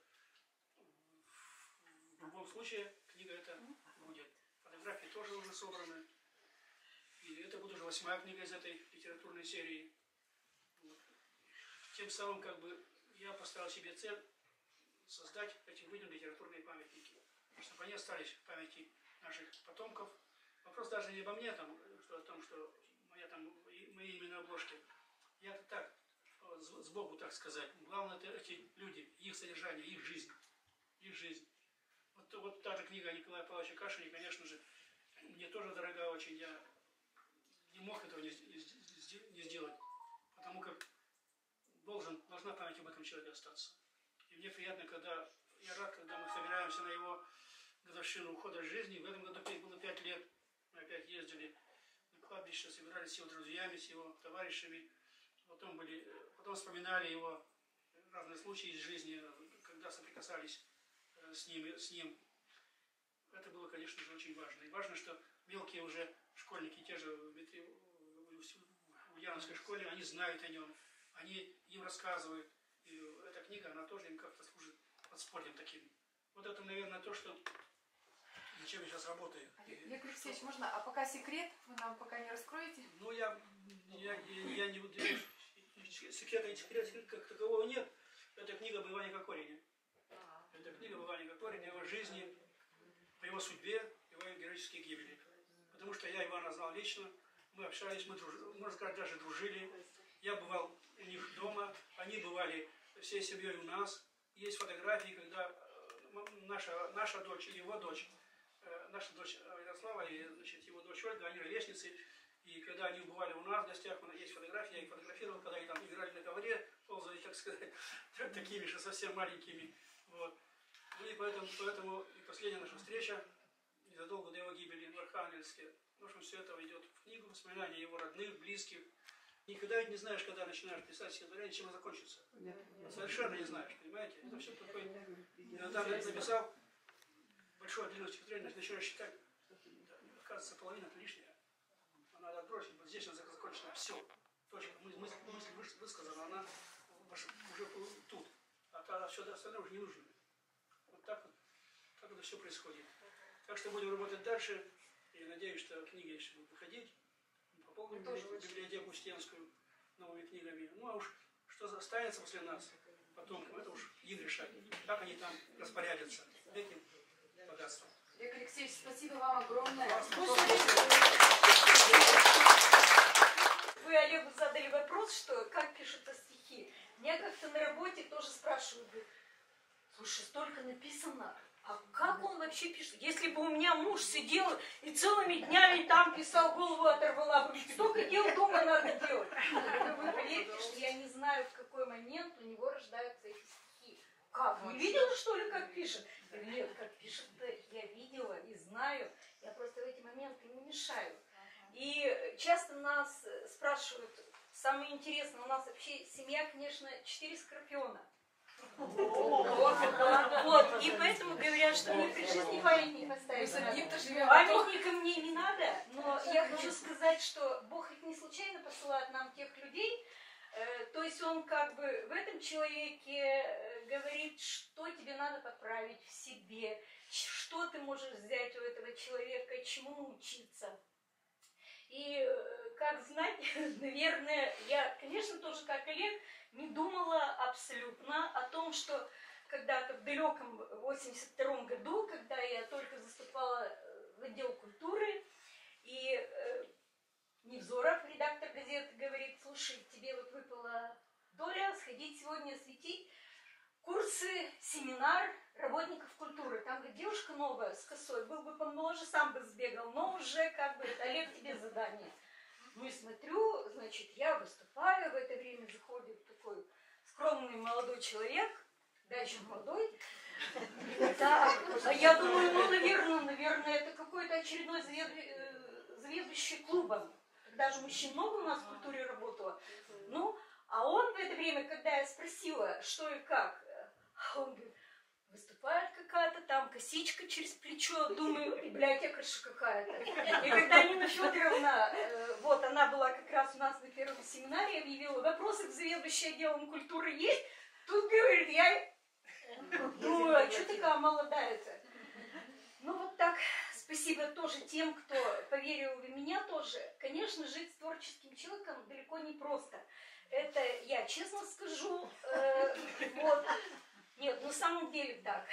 в любом случае книга эта будет. Фотографии тоже уже собраны. И это будет уже восьмая книга из этой литературной серии. Вот. Тем самым, как бы, я поставил себе цель создать этим людям литературные памятники, чтобы они остались в памяти наших потомков. Вопрос даже не обо мне, там, что, о том, что моя, там, мои имя на обложке. Я-то так, сбоку, так сказать. Главное, это эти люди, их содержание, их жизнь. Их жизнь. Вот, вот та же книга Николая Павловича Кашина, конечно же, мне тоже дорога очень. Я не мог этого не, не сделать, потому как должен, должна память об этом человеке остаться. И мне приятно, когда, я рад, когда мы собираемся на его годовщину ухода из жизни. В этом году было пять лет, мы опять ездили на кладбище, собирались с его друзьями, с его товарищами. Потом, были, потом вспоминали его разные случаи из жизни, когда соприкасались с ним, с ним. Это было, конечно же, очень важно. И важно, что мелкие уже школьники, те же в Ульяновской школе, они знают о нем, они им рассказывают. И эта книга, она тоже им как-то служит подспорьем таким. Вот это, наверное, то, что над чем я сейчас работаю. Олег Алексеевич, можно, а пока секрет, вы нам пока не раскроете? Ну, я, я, я, я не буду... Секрета, секрета как такового нет. Это книга об Иване Кокорине. Это книга об Иване Кокорине, его жизни, о его судьбе, его героической гибели. Потому что я Ивана знал лично, мы общались, мы, друж... можно сказать, даже дружили. Я бывал у них дома, они бывали всей семьей у нас. Есть фотографии, когда наша, наша дочь и его дочь, наша дочь Ярослава и, значит, его дочь Ольга, они ровесницы. И когда они бывали у нас в гостях, есть фотографии, я их фотографировал, когда они там играли на ковре, ползали, так сказать, такими же совсем маленькими. Вот. Ну и поэтому, поэтому и последняя наша встреча, незадолго до его гибели в Архангельске, в общем, все это идет в книгу, воспоминания его родных, близких. Никогда ведь не знаешь, когда начинаешь писать стихотворение, чем оно закончится. Совершенно не знаешь, понимаете? Это все такое. Иногда написал большое длинное стихотворение, начинаешь считать, оказывается, половина это лишняя. Надо отбросить, вот здесь она закончена, все. Точка, мысль, мысль высказана, она уже тут. А тогда все остальное уже не нужно. Вот так вот, так это все происходит. Так что будем работать дальше. И надеюсь, что книги еще будут выходить. Пополним библиотеку Устьянскую новыми книгами. Ну а уж что останется после нас, потом, это уж им решать. Как они там распорядятся этим богатством. Олег Алексеевич, спасибо вам огромное. Вы Олегу задали вопрос, что как пишутся стихи. Меня как-то на работе тоже спрашивают, говорят, слушай, столько написано, а как он вообще пишет? Если бы у меня муж сидел и целыми днями там писал, голову оторвала бы, столько дел дома надо делать. Вы поверьте, что я не знаю, в какой момент у него рождаются эти стихи. Как? Не видела, что ли, как пишет? Я говорю, нет, как пишет-то я видела и знаю. Я просто в эти моменты не мешаю. И часто нас спрашивают, самое интересное, у нас вообще семья, конечно, четыре скорпиона. Вот, и поэтому говорят, что мне при жизни памятник поставить надо. Памятника мне не надо, но я хочу сказать, что Бог их не случайно посылает нам тех людей. То есть он как бы в этом человеке говорит, что тебе надо поправить в себе, что ты можешь взять у этого человека, чему учиться. И, как знать, наверное, я, конечно, тоже как Олег, не думала абсолютно о том, что когда-то в далеком восемьдесят втором году, когда я только заступала в отдел культуры, и э, Невзоров, редактор газеты, говорит, слушай, тебе вот выпала доля сходить сегодня осветить курсы, семинар работников культуры. Там, говорит, девушка новая с косой, был бы помоложе, сам бы сбегал, но уже как бы, Олег, тебе задание. Ну и смотрю, значит, я выступаю, в это время заходит такой скромный молодой человек, да, еще молодой. Да, а я думаю, ну, наверное, наверное, это какой-то очередной заведующий клубом. Даже мужчин много у нас в культуре работало. Ну, а он в это время, когда я спросила, что и как, он говорит, выступает какая-то там, косичка через плечо, думаю, библиотекарша какая-то. И когда Нина Федоровна, э, вот она была как раз у нас на первом семинаре, объявила, вопросы к заведующей отделом культуры есть, тут говорит, я думаю, а что такая молодая-то? Ну вот так, спасибо тоже тем, кто поверил в меня тоже. Конечно, жить с творческим человеком далеко не просто. Это я честно скажу, э, вот. Нет, на самом деле так.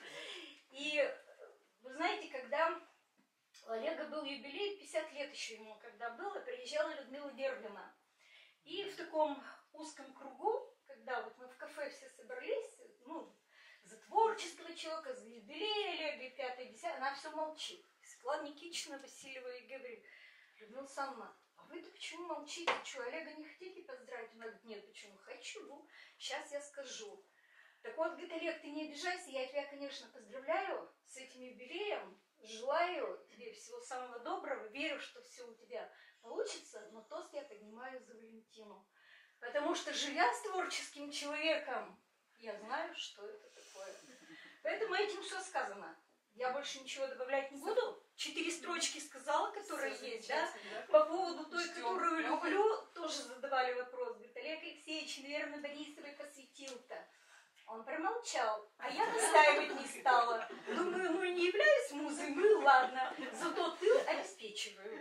И вы знаете, когда у Олега был юбилей, пятьдесят лет еще ему, когда было, приезжала Людмила Дерблина. И в таком узком кругу, когда вот мы в кафе все собрались, ну, за творчество человека, за юбилей Олега, и пятое, десятое, она все молчит. Светлана Никитична Васильева и говорит, Людмила Александровна, а вы-то почему молчите? Что, Олега не хотите поздравить? Она говорит, нет, почему? Хочу, сейчас я скажу. Так вот, говорит, Олег, ты не обижайся, я тебя, конечно, поздравляю с этим юбилеем, желаю тебе всего самого доброго, верю, что все у тебя получится, но тост я поднимаю за Валентину. Потому что, живя с творческим человеком, я знаю, что это такое. Поэтому этим все сказано. Я больше ничего добавлять не буду. четыре строчки сказала, которые есть, да? По поводу той, которую люблю, тоже задавали вопрос. Говорит, Олег Алексеевич, наверное, Борисовой посвятил-то. Он промолчал, а я настаивать не стала. Думаю, ну не являюсь музой, ну и ладно, зато тыл обеспечиваю.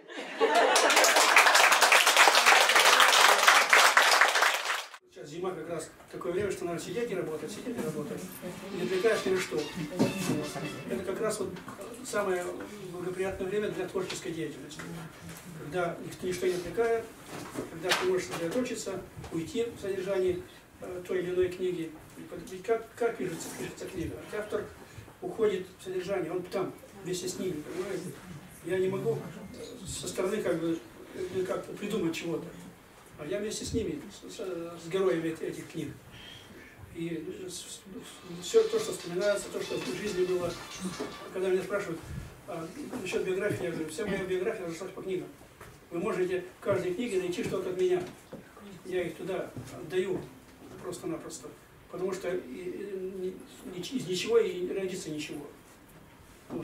Сейчас зима как раз такое время, что надо сидеть и работать, сидеть и работать. Не отвлекаешь ни на что. Это как раз вот самое благоприятное время для творческой деятельности. Когда ничто не отвлекает, когда ты можешь сосредоточиться, уйти в содержании э, той или иной книги. Ведь как, как пишется, пишется книга? Автор уходит в содержание, он там, вместе с ними, понимаете? Я не могу со стороны как бы как-то придумать чего-то. А я вместе с ними, с, с героями этих книг. И все то, что вспоминается, то, что в жизни было. Когда меня спрашивают а, насчет биографии, я говорю, вся моя биография разошлась по книгам. Вы можете в каждой книге найти что-то от меня. Я их туда отдаю просто-напросто. Потому что и, и, и, из ничего и не родится ничего. Вот.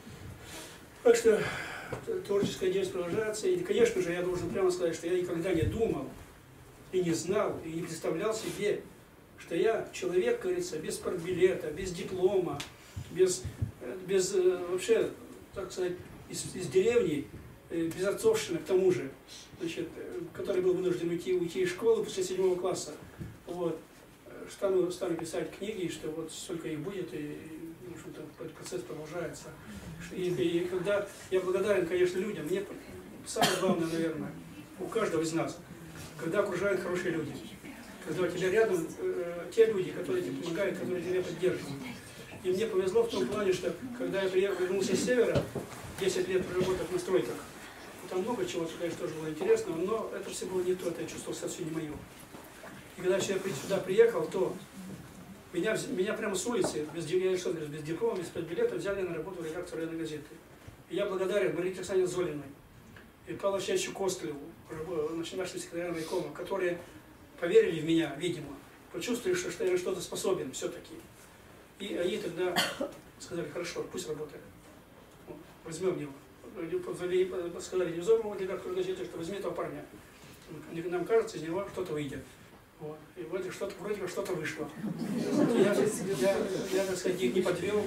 Так что творческая деятельность продолжается. И, конечно же, я должен прямо сказать, что я никогда не думал, и не знал, и не представлял себе, что я человек, как говорится, без партбилета, без диплома, без, без вообще, так сказать, из, из деревни, без отцовщины к тому же, значит, который был вынужден уйти, уйти из школы после седьмого класса. Вот. Стану, стану писать книги, что вот столько их будет, и, в общем-то, этот процесс продолжается. И, и когда я благодарен, конечно, людям, мне самое главное, наверное, у каждого из нас, когда окружают хорошие люди, когда у тебя рядом э, те люди, которые тебе помогают, которые тебя поддерживают. И мне повезло в том плане, что когда я приехал, вернулся с севера, десять лет проработав на стройках, там много чего, конечно, тоже было интересного, но это все было не то, это я чувствовал совсем не мое. И когда я сюда приехал, то меня, меня прямо с улицы, без, я что, без диплома, без билета, взяли на работу в редакцию районной газеты. И я благодарен Марии Александровне Золиной и Павлу Алексеевичу Костылеву, нашим секретарям райкома, которые поверили в меня, видимо, почувствовали, что, что я что-то способен все-таки. И они тогда сказали, хорошо, пусть работает. Возьмем его. Сказали Невзорову, редактору газеты, что возьми этого парня. Нам кажется, из него что-то выйдет. Вот. И вроде что-то вроде как что-то вышло. Я, я, я, так сказать, их не подвел,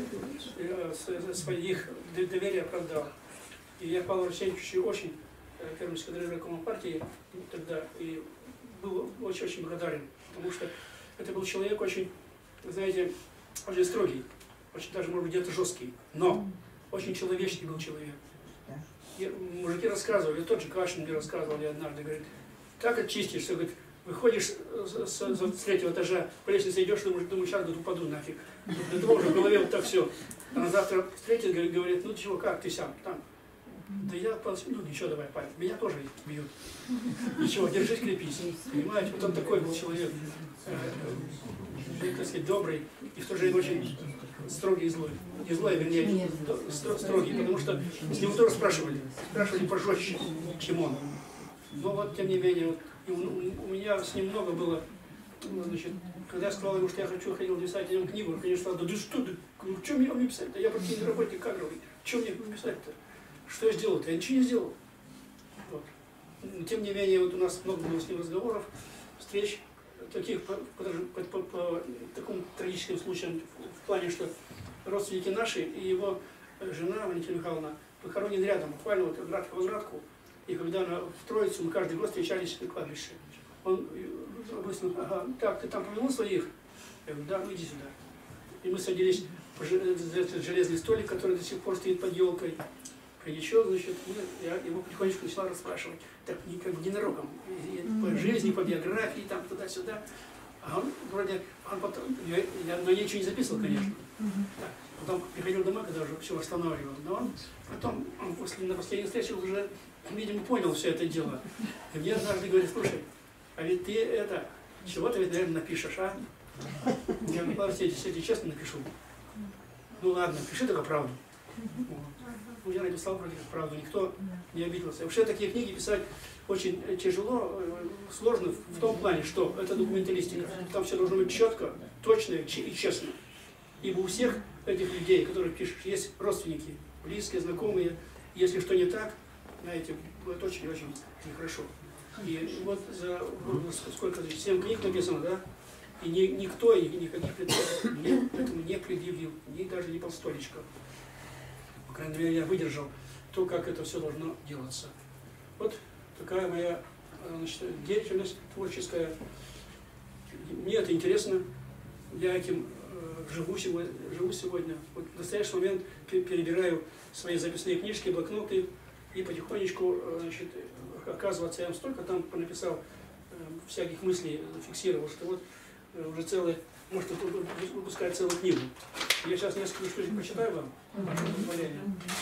своих доверия оправдал. И я Павлу Алексеевичу очень, первым секретарем райкома партии тогда, и был очень-очень благодарен, потому что это был человек очень, знаете, очень строгий, очень даже, может быть, где-то жесткий, но очень человечный был человек. И мужики рассказывали, тот же Кашин мне рассказывал, я однажды, говорит, так очистишь, что, говорит, выходишь с, с, с третьего этажа, по лестнице идешь, думаешь, думаю, сейчас говорит, упаду нафиг. До того уже в голове вот так все. А на завтра встретит, говорит, ну чего, как ты сам там? Да я, ну ничего, давай, парень, меня тоже бьют. Ничего, держись, крепись. Понимаете, вот он такой был человек, э, так сказать, добрый, и в то же время очень строгий и злой. Не злой, вернее, строгий, потому что с него тоже спрашивали, спрашивали пожестче, чем он. Но вот, тем не менее, вот, и у, у меня с ним много было, значит, когда я сказал ему, что я хочу, хотел писать о нем книгу, он, конечно, сказал, да ты что, ты, что мне, мне писать-то? Я партийный работник кадровый, что мне писать-то? Что я сделал-то? Я ничего не сделал. Вот. Но, тем не менее, вот у нас много было с ним разговоров, встреч, таких по, по, по, по, по такому трагическим случаям, в плане, что родственники наши и его жена Валентина Михайловна похоронены рядом, буквально вот град по градку. И когда она в Троицу, мы каждый год встречались на кладбище. Он обычно, ага, так, ты там помянул своих? Я говорю, да, ну иди сюда. И мы садились за этот железный столик, который до сих пор стоит под елкой. Причем, значит, мы, я его потихонечку начала расспрашивать. Так, не, как бы ненароком. По жизни, по биографии, там, туда-сюда. А он вроде, он потом, я, я на ничего не записывал, конечно. Так, потом приходил домой, когда уже все восстанавливал. Но он потом, он после, на последней встрече уже, видимо, понял все это дело. И мне однажды говорит, слушай, а ведь ты это, чего ты ведь, наверное, напишешь, а? Я говорю, ладно, я тебе честно напишу. Ну ладно, пиши только правду. Ну, я написал вроде как правду, никто не обиделся. Вообще такие книги писать очень тяжело, сложно в том плане, что это документалистика. Там все должно быть четко, точно и честно. Ибо у всех этих людей, которых пишешь, есть родственники, близкие, знакомые, Если что не так, знаете, будет очень-очень нехорошо. И вот за сколько, семь книг написано, да? И ни, никто никаких претензий мне этому не предъявил, ни даже не полстолечка. По крайней мере, я выдержал то, как это все должно делаться. Вот такая моя, значит, деятельность творческая. Мне это интересно. Я этим э, живу, сегодня, живу сегодня. Вот в настоящий момент перебираю свои записные книжки, блокноты и потихонечку, значит, оказывается, я столько там понаписал э, всяких мыслей, фиксировал, что вот э, уже целый, может выпускать целую книгу. Я сейчас несколько штучек почитаю вам, ваше позволение.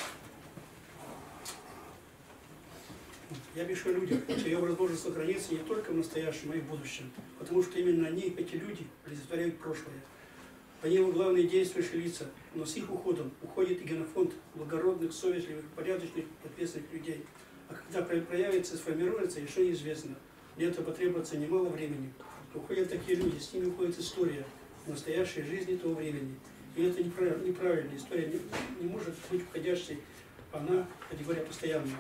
Я пишу о людях, чей образ должен сохраниться не только в настоящем, но и в будущем, потому что именно они, эти люди, олицетворяют прошлое. По ним главные действующие лица, но с их уходом уходит и генофонд благородных, совестливых, порядочных, ответственных людей. А когда проявится, сформируется, еще неизвестно. Для этого потребуется немало времени. Уходят такие люди, с ними уходит история настоящей жизни того времени. И это неправильно. История не, не может быть уходящей, она, кстати говоря, постоянная.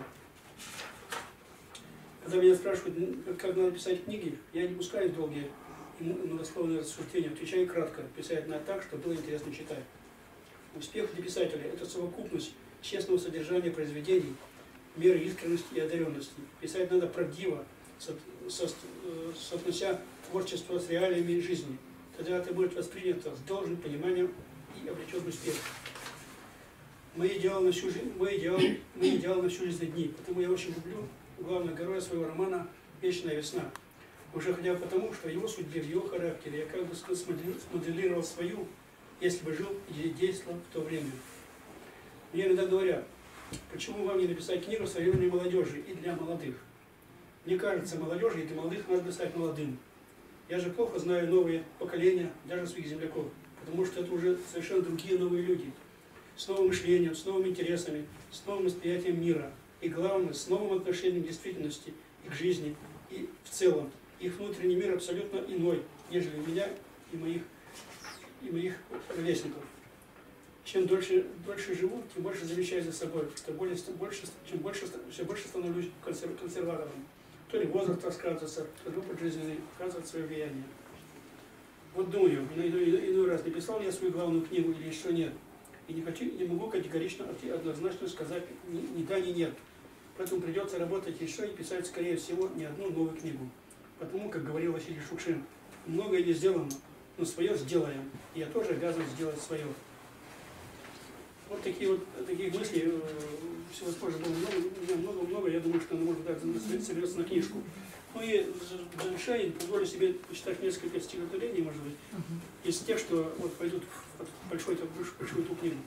Когда меня спрашивают, как надо писать книги, я не пускаю в долгие и многословные рассуждения, отвечаю кратко, писать надо так, чтобы было интересно читать. Успех для писателя – это совокупность честного содержания произведений, меры искренности и одаренности. Писать надо правдиво, со, со, соотнося творчество с реалиями жизни. Тогда это будет воспринято с должным пониманием и обретет успех. Мы идеал на всю жизнь, мы идеал, мы идеал на всю жизнь дни, потому я очень люблю главного героя своего романа «Вечная весна». Уже хотя бы потому, что в его судьбе, в его характере я как бы смоделировал свою, если бы жил и действовал в то время. Мне иногда говорят, почему вам не написать книгу современной молодежи и для молодых? Мне кажется, молодежи и для молодых надо писать молодым. Я же плохо знаю новые поколения, даже своих земляков, потому что это уже совершенно другие новые люди, с новым мышлением, с новыми интересами, с новым восприятием мира. И главное, с новым отношением к действительности и к жизни, и в целом. Их внутренний мир абсолютно иной, нежели меня и моих, и моих ровесников. Чем дольше, дольше живу, тем больше замечаю за собой, что более, больше, чем больше, все больше становлюсь консерв, консерватором. То ли возраст рассказывается, то ли опыт жизненный оказывает свое влияние. Вот думаю, иной, иной, иной раз написал я свою главную книгу или еще нет. И не, хочу, не могу категорично однозначно сказать ни, ни да, ни нет. Поэтому придется работать еще и писать, скорее всего, не одну новую книгу. Потому, как говорил Василий Шукшин, многое не сделано, но свое сделаем. И я тоже обязан сделать свое. Вот такие вот таких мыслей, всевозможных было много-много, я думаю, что можно так соберется на книжку. Ну и в завершение позволю себе почитать несколько стихотворений, может быть, из тех, что вот пойдут в большую, большую эту книгу.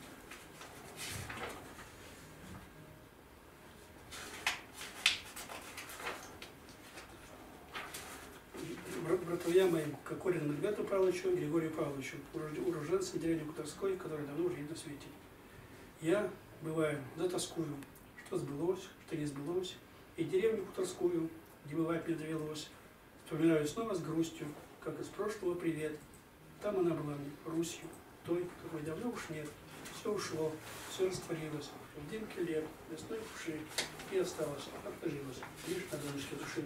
Братья моим, Кокорину Альберту Павловичу, Григорию Павловичу, уроженцам деревни Хуторской, которые давно уже на свете. Я, бываю, затоскую, что сбылось, что не сбылось, и деревню Хуторскую, где бывать мне довелось, вспоминаю снова с грустью, как из прошлого привет. Там она была мне Русью, той, какой давно уж нет. Все ушло, все растворилось, в дымке лет, весной души, и осталось, отложилось, лишь на донышке души.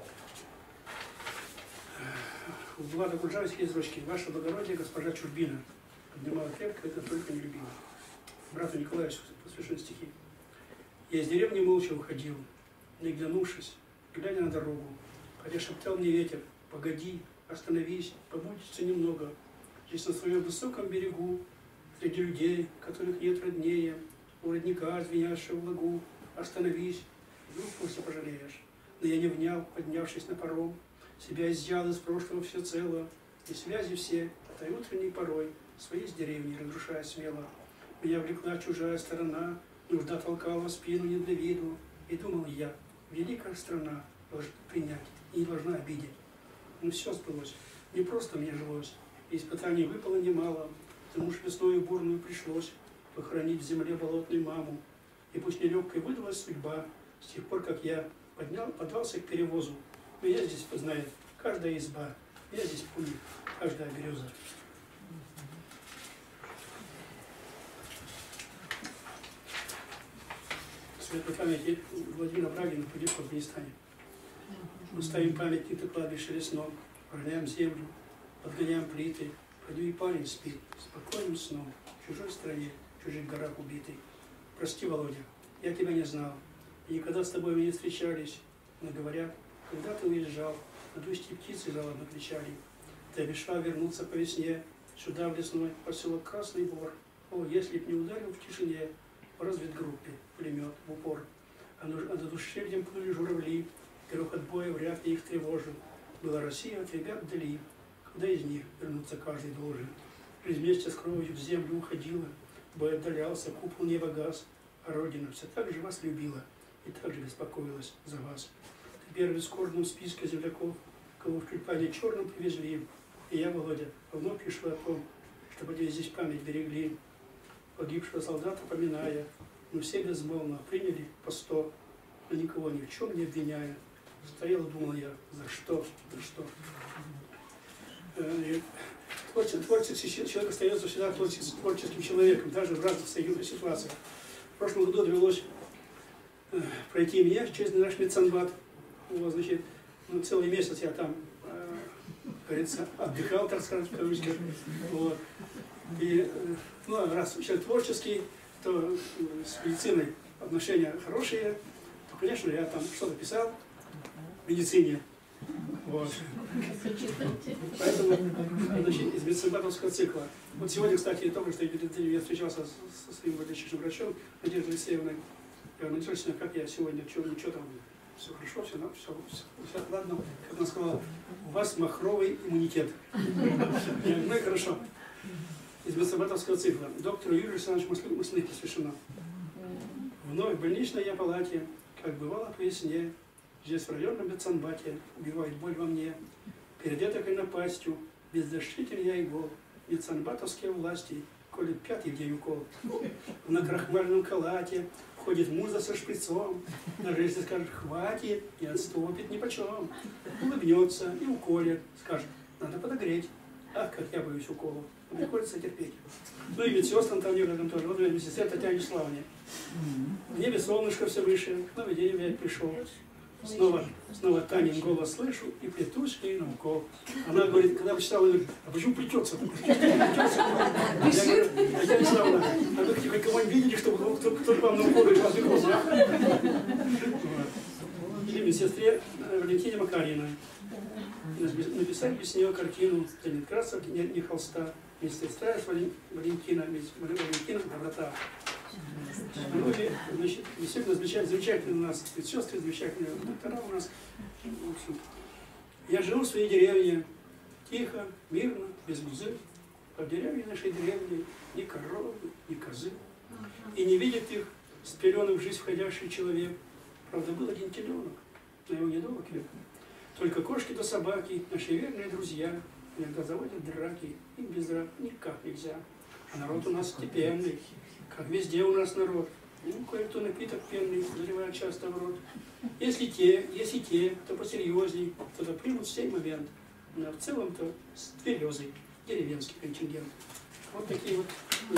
У Влада Гульжанской из ручки. Ваше благородие, госпожа Чурбина. Поднимала крепко, это только не любила. Брату Николаю посвящены стихи. Я из деревни молча уходил, не глянувшись, глядя на дорогу, хотя шептал мне ветер: погоди, остановись, побудется немного. Здесь на своем высоком берегу, среди людей, которых нет роднее, у родника, звенящего в лагу, остановись, вдруг после пожалеешь. Но я не внял, поднявшись на паром, себя изъял из прошлого всецело, и связи все, той утренней порой, свои с деревни разрушая смело. Меня влекла чужая сторона, нужда толкала в спину не для виду, и думал я, великая страна должна принять и не должна обидеть. Но все сбылось, не просто мне жилось, и испытаний выпало немало, потому что весною бурную пришлось похоронить в земле болотную маму, и пусть нелегкой выдалась судьба, с тех пор, как я поднял, подался к перевозу, меня здесь познает каждая изба, я здесь помню каждая береза. светлой памяти Владимира Брагина, погибшего в Афганистане. Мы ставим памятник на кладбище лесном, прогоняем землю, подгоняем плиты. Пойду и парень спит спокойным сном, в чужой стране, в чужих горах убитый. Прости, Володя, я тебя не знал, и никогда с тобой мы не встречались. Но говорят, когда ты уезжал, над устье птицы жалобно кричали. Ты обещал вернуться по весне, сюда, в лесной поселок Красный Бор. О, если б не ударил в тишине по разведгруппе пулемет в упор. А над ущельем плыли журавли, грохот боя вряд ли их тревожил. Была Россия от ребят вдали, куда из них вернуться каждый должен. Жизнь вместе с кровью в землю уходила, бой отдалялся, купол неба гас, а Родина все так же вас любила и так же беспокоилась за вас. Ты первый в скорбном списке земляков, кого в тюльпане черном привезли. И я, Володя, вновь пишу о том, чтобы тебе здесь память берегли. Погибшего солдата поминая, мы все безмолвно приняли по сто, но никого ни в чем не обвиняя. Стоял и думал я, за что, за что. Творческий, творческий человек остается всегда творческим человеком, даже в разных ситуациях. В прошлом году довелось пройти меня через наш медсанбат. Вот, значит, ну, целый месяц я там, э, говорится, отдыхал, так сказать, в кавычках. Вот. И, ну, раз человек творческий, то с медициной отношения хорошие, то, конечно, я там что-то писал в медицине. Вот. Поэтому, значит, из медсанбатовского цикла. Вот сегодня, кстати, только что я встречался со своим лечащим врачом Надеждой Алексеевной. Я говорю, Надежда, как я сегодня, что, ничего там, все хорошо, все, все, все, все ладно. Как она сказала, у вас махровый иммунитет. Я говорю, ну и хорошо. Из медсанбатовского цикла. Доктору Юрию Александровичу Маслых посвящено. Вновь в больничной я палате, как бывало по весне, здесь в районном медсанбате убивает боль во мне. Перед этой напастью, беззащитен я и гол. Медсанбатовские власти колют пятый день укол. В накрахмальном халате ходит муза со шприцом. Даже если скажет «хватит», не отступит ни почем. Улыбнется и уколет. Скажет «надо подогреть». Ах, как я боюсь уколов. Приходится терпеть. Ну и медсестрам там некоторым тоже. Вот медсестре Татьяне Вячеславовне. В небе солнышко все выше, к новодению опять пришел. Снова, снова Танин голос слышу и плетусь ей на укол. Она говорит, когда почитала, говорит, а почему плетется? Я говорю, Татьяна Вячеславовна, а вы хоть кого-нибудь видели, чтобы кто-то вам на укол говорит, вам укол, да? Или медсестре Валентине Макариной. Написать без нее картину, где нет красок, нет ни холста. Медсестра Валентина, Валентина доброта. Многие, значит, действительно замечательные, замечательные у нас медсестры, замечательные доктора у нас. В общем, я живу в своей деревне тихо, мирно, без музыки. А в деревне нашей деревни ни коровы, ни козы. И не видит их с пеленок в жизнь входящий человек. Правда, был один теленок, но его недолго век. Только кошки да собаки, наши верные друзья, иногда заводят драки, им без драк никак нельзя. А народ у нас степенный, как везде у нас народ. Ну, кое-кто напиток пенный, заливает часто в рот. Если те, если те, кто посерьезней, то примут в сей момент. Но в целом-то тверезый деревенский контингент. Вот такие вот.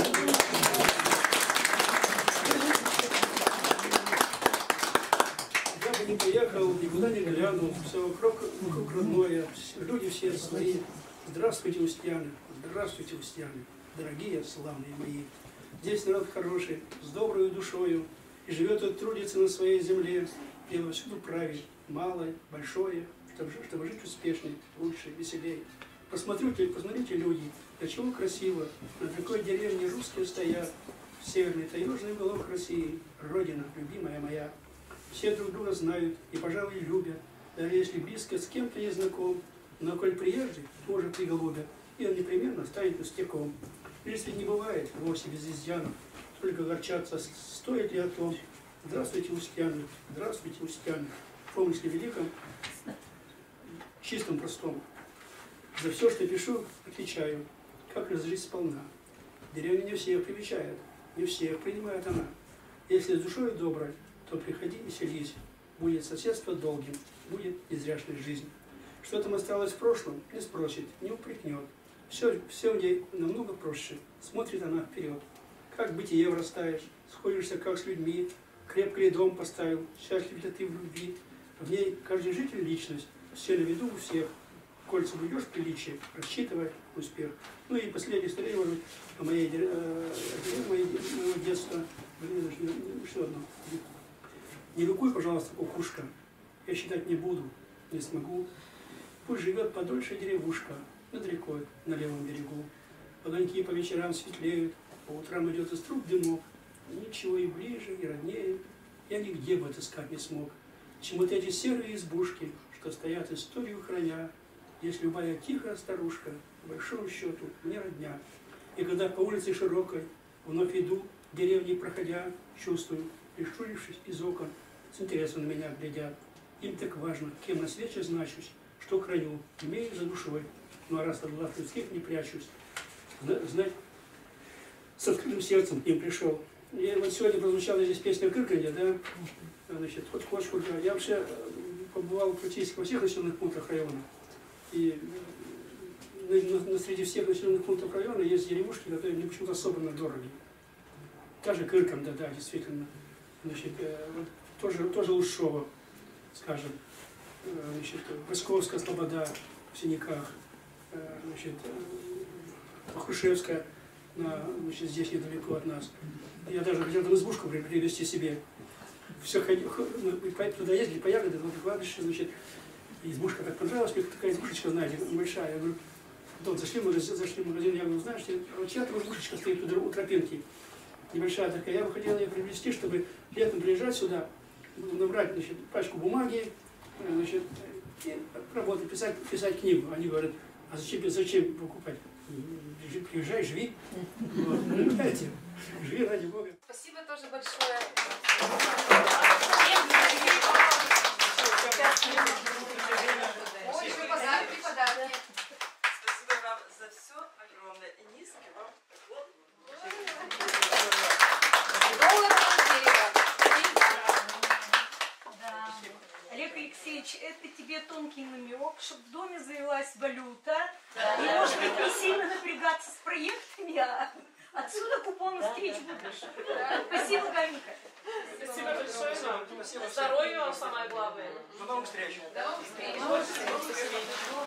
Я бы не поехал, никуда не глянул, все вокруг, вокруг родное, люди все свои. Здравствуйте, устьяны, здравствуйте, устьяны, дорогие, славные мои. Здесь народ хороший, с доброй душою, и живет и трудится на своей земле, и всюду правит, малое, большое, чтобы, чтобы жить успешней, лучше, веселей. Посмотрите, посмотрите, люди, для чего красиво, на такой деревне русские стоят, в северный таежный уголок России, родина, любимая моя. Все друг друга знают и, пожалуй, любят, даже если близко с кем-то не знаком, но коль приезжий, тоже приголубят, и он непременно станет пустяком. Если не бывает вовсе без изъянов, только горчаться, стоит ли о том. Здравствуйте, устьяны, здравствуйте, устьяны. В помысле великом, чистом, простом. За все, что пишу, отвечаю, как разжить сполна. Деревня не всех привечает, не всех принимает она. Если с душой доброй, то приходи и селись. Будет соседство долгим, будет незряшная жизнь. Что там осталось в прошлом, не спросит, не упрекнет. Все, все в ней намного проще. Смотрит она вперед. Как в бытие врастаешь, сходишься как с людьми, крепкий дом поставил, счастлив ли ты в любви. В ней каждый житель личность, все на виду у всех. Кольца блюдешь приличие, рассчитывай успех. Ну и последняя история, может быть, о моей, э, моего детства. Блин, еще одно. Не лукуй, пожалуйста, кукушка. Я считать не буду, не смогу. Пусть живет подольше деревушка над рекой на левом берегу. Огоньки по вечерам светлеют, по утрам идет из труб дымок. Ничего и ближе, и роднее я нигде бы отыскать не смог, чем вот эти серые избушки, что стоят историю храня. Есть любая тихая старушка, по большому счету, мне родня. И когда по улице широкой вновь иду, деревни проходя, чувствую, прищурившись из окон, с интересом на меня глядят. Им так важно, кем на свете значусь, что храню, имею за душой. Ну а раз от глаз людских не прячусь, знать, с открытым сердцем к ним пришел. И вот сегодня прозвучала здесь песня «Кырканье», да? Значит, хоть хочешь, хоть да. Я вообще побывал практически во всех населенных пунктах района. И на, на, среди всех населенных пунктов района есть деревушки, которые мне почему-то особенно дороги. Та же Кырканда, да, действительно. Значит, вот, тоже, тоже Лушово, скажем. Значит, Восковская слобода в Синяках. Значит, Хрущевская, на, значит, здесь недалеко от нас. Я даже хотел там избушку привезти себе. Все ходил, туда ездили по ягоды, на кладбище, значит, избушка так понравилась, мне такая избушечка, знаете, небольшая. Я говорю, вот зашли в магазин, зашли в магазин, я говорю, знаешь, вот чья там избушечка стоит у тропинки, небольшая такая. Я бы хотел ее приобрести, чтобы летом приезжать сюда, набрать, значит, пачку бумаги, значит, и работать, писать, писать книгу. Они говорят, а зачем, зачем покупать? Приезжай, живи. Вот, понимаете? Живи ради Бога. Спасибо тоже большое. Ой, еще подарки, подарки. Спасибо вам за все огромное и низкий вам поклон. Да. Олег Алексеевич, это тебе тонкий намек, чтобы в доме завелась валюта. Да. И, может быть, не сильно напрягаться с проектами, а отсюда купоны встреч будешь. Да. Спасибо, Галинка. Спасибо большое вам. Здоровья вам самое главное. До новых встреч. До новых встреч.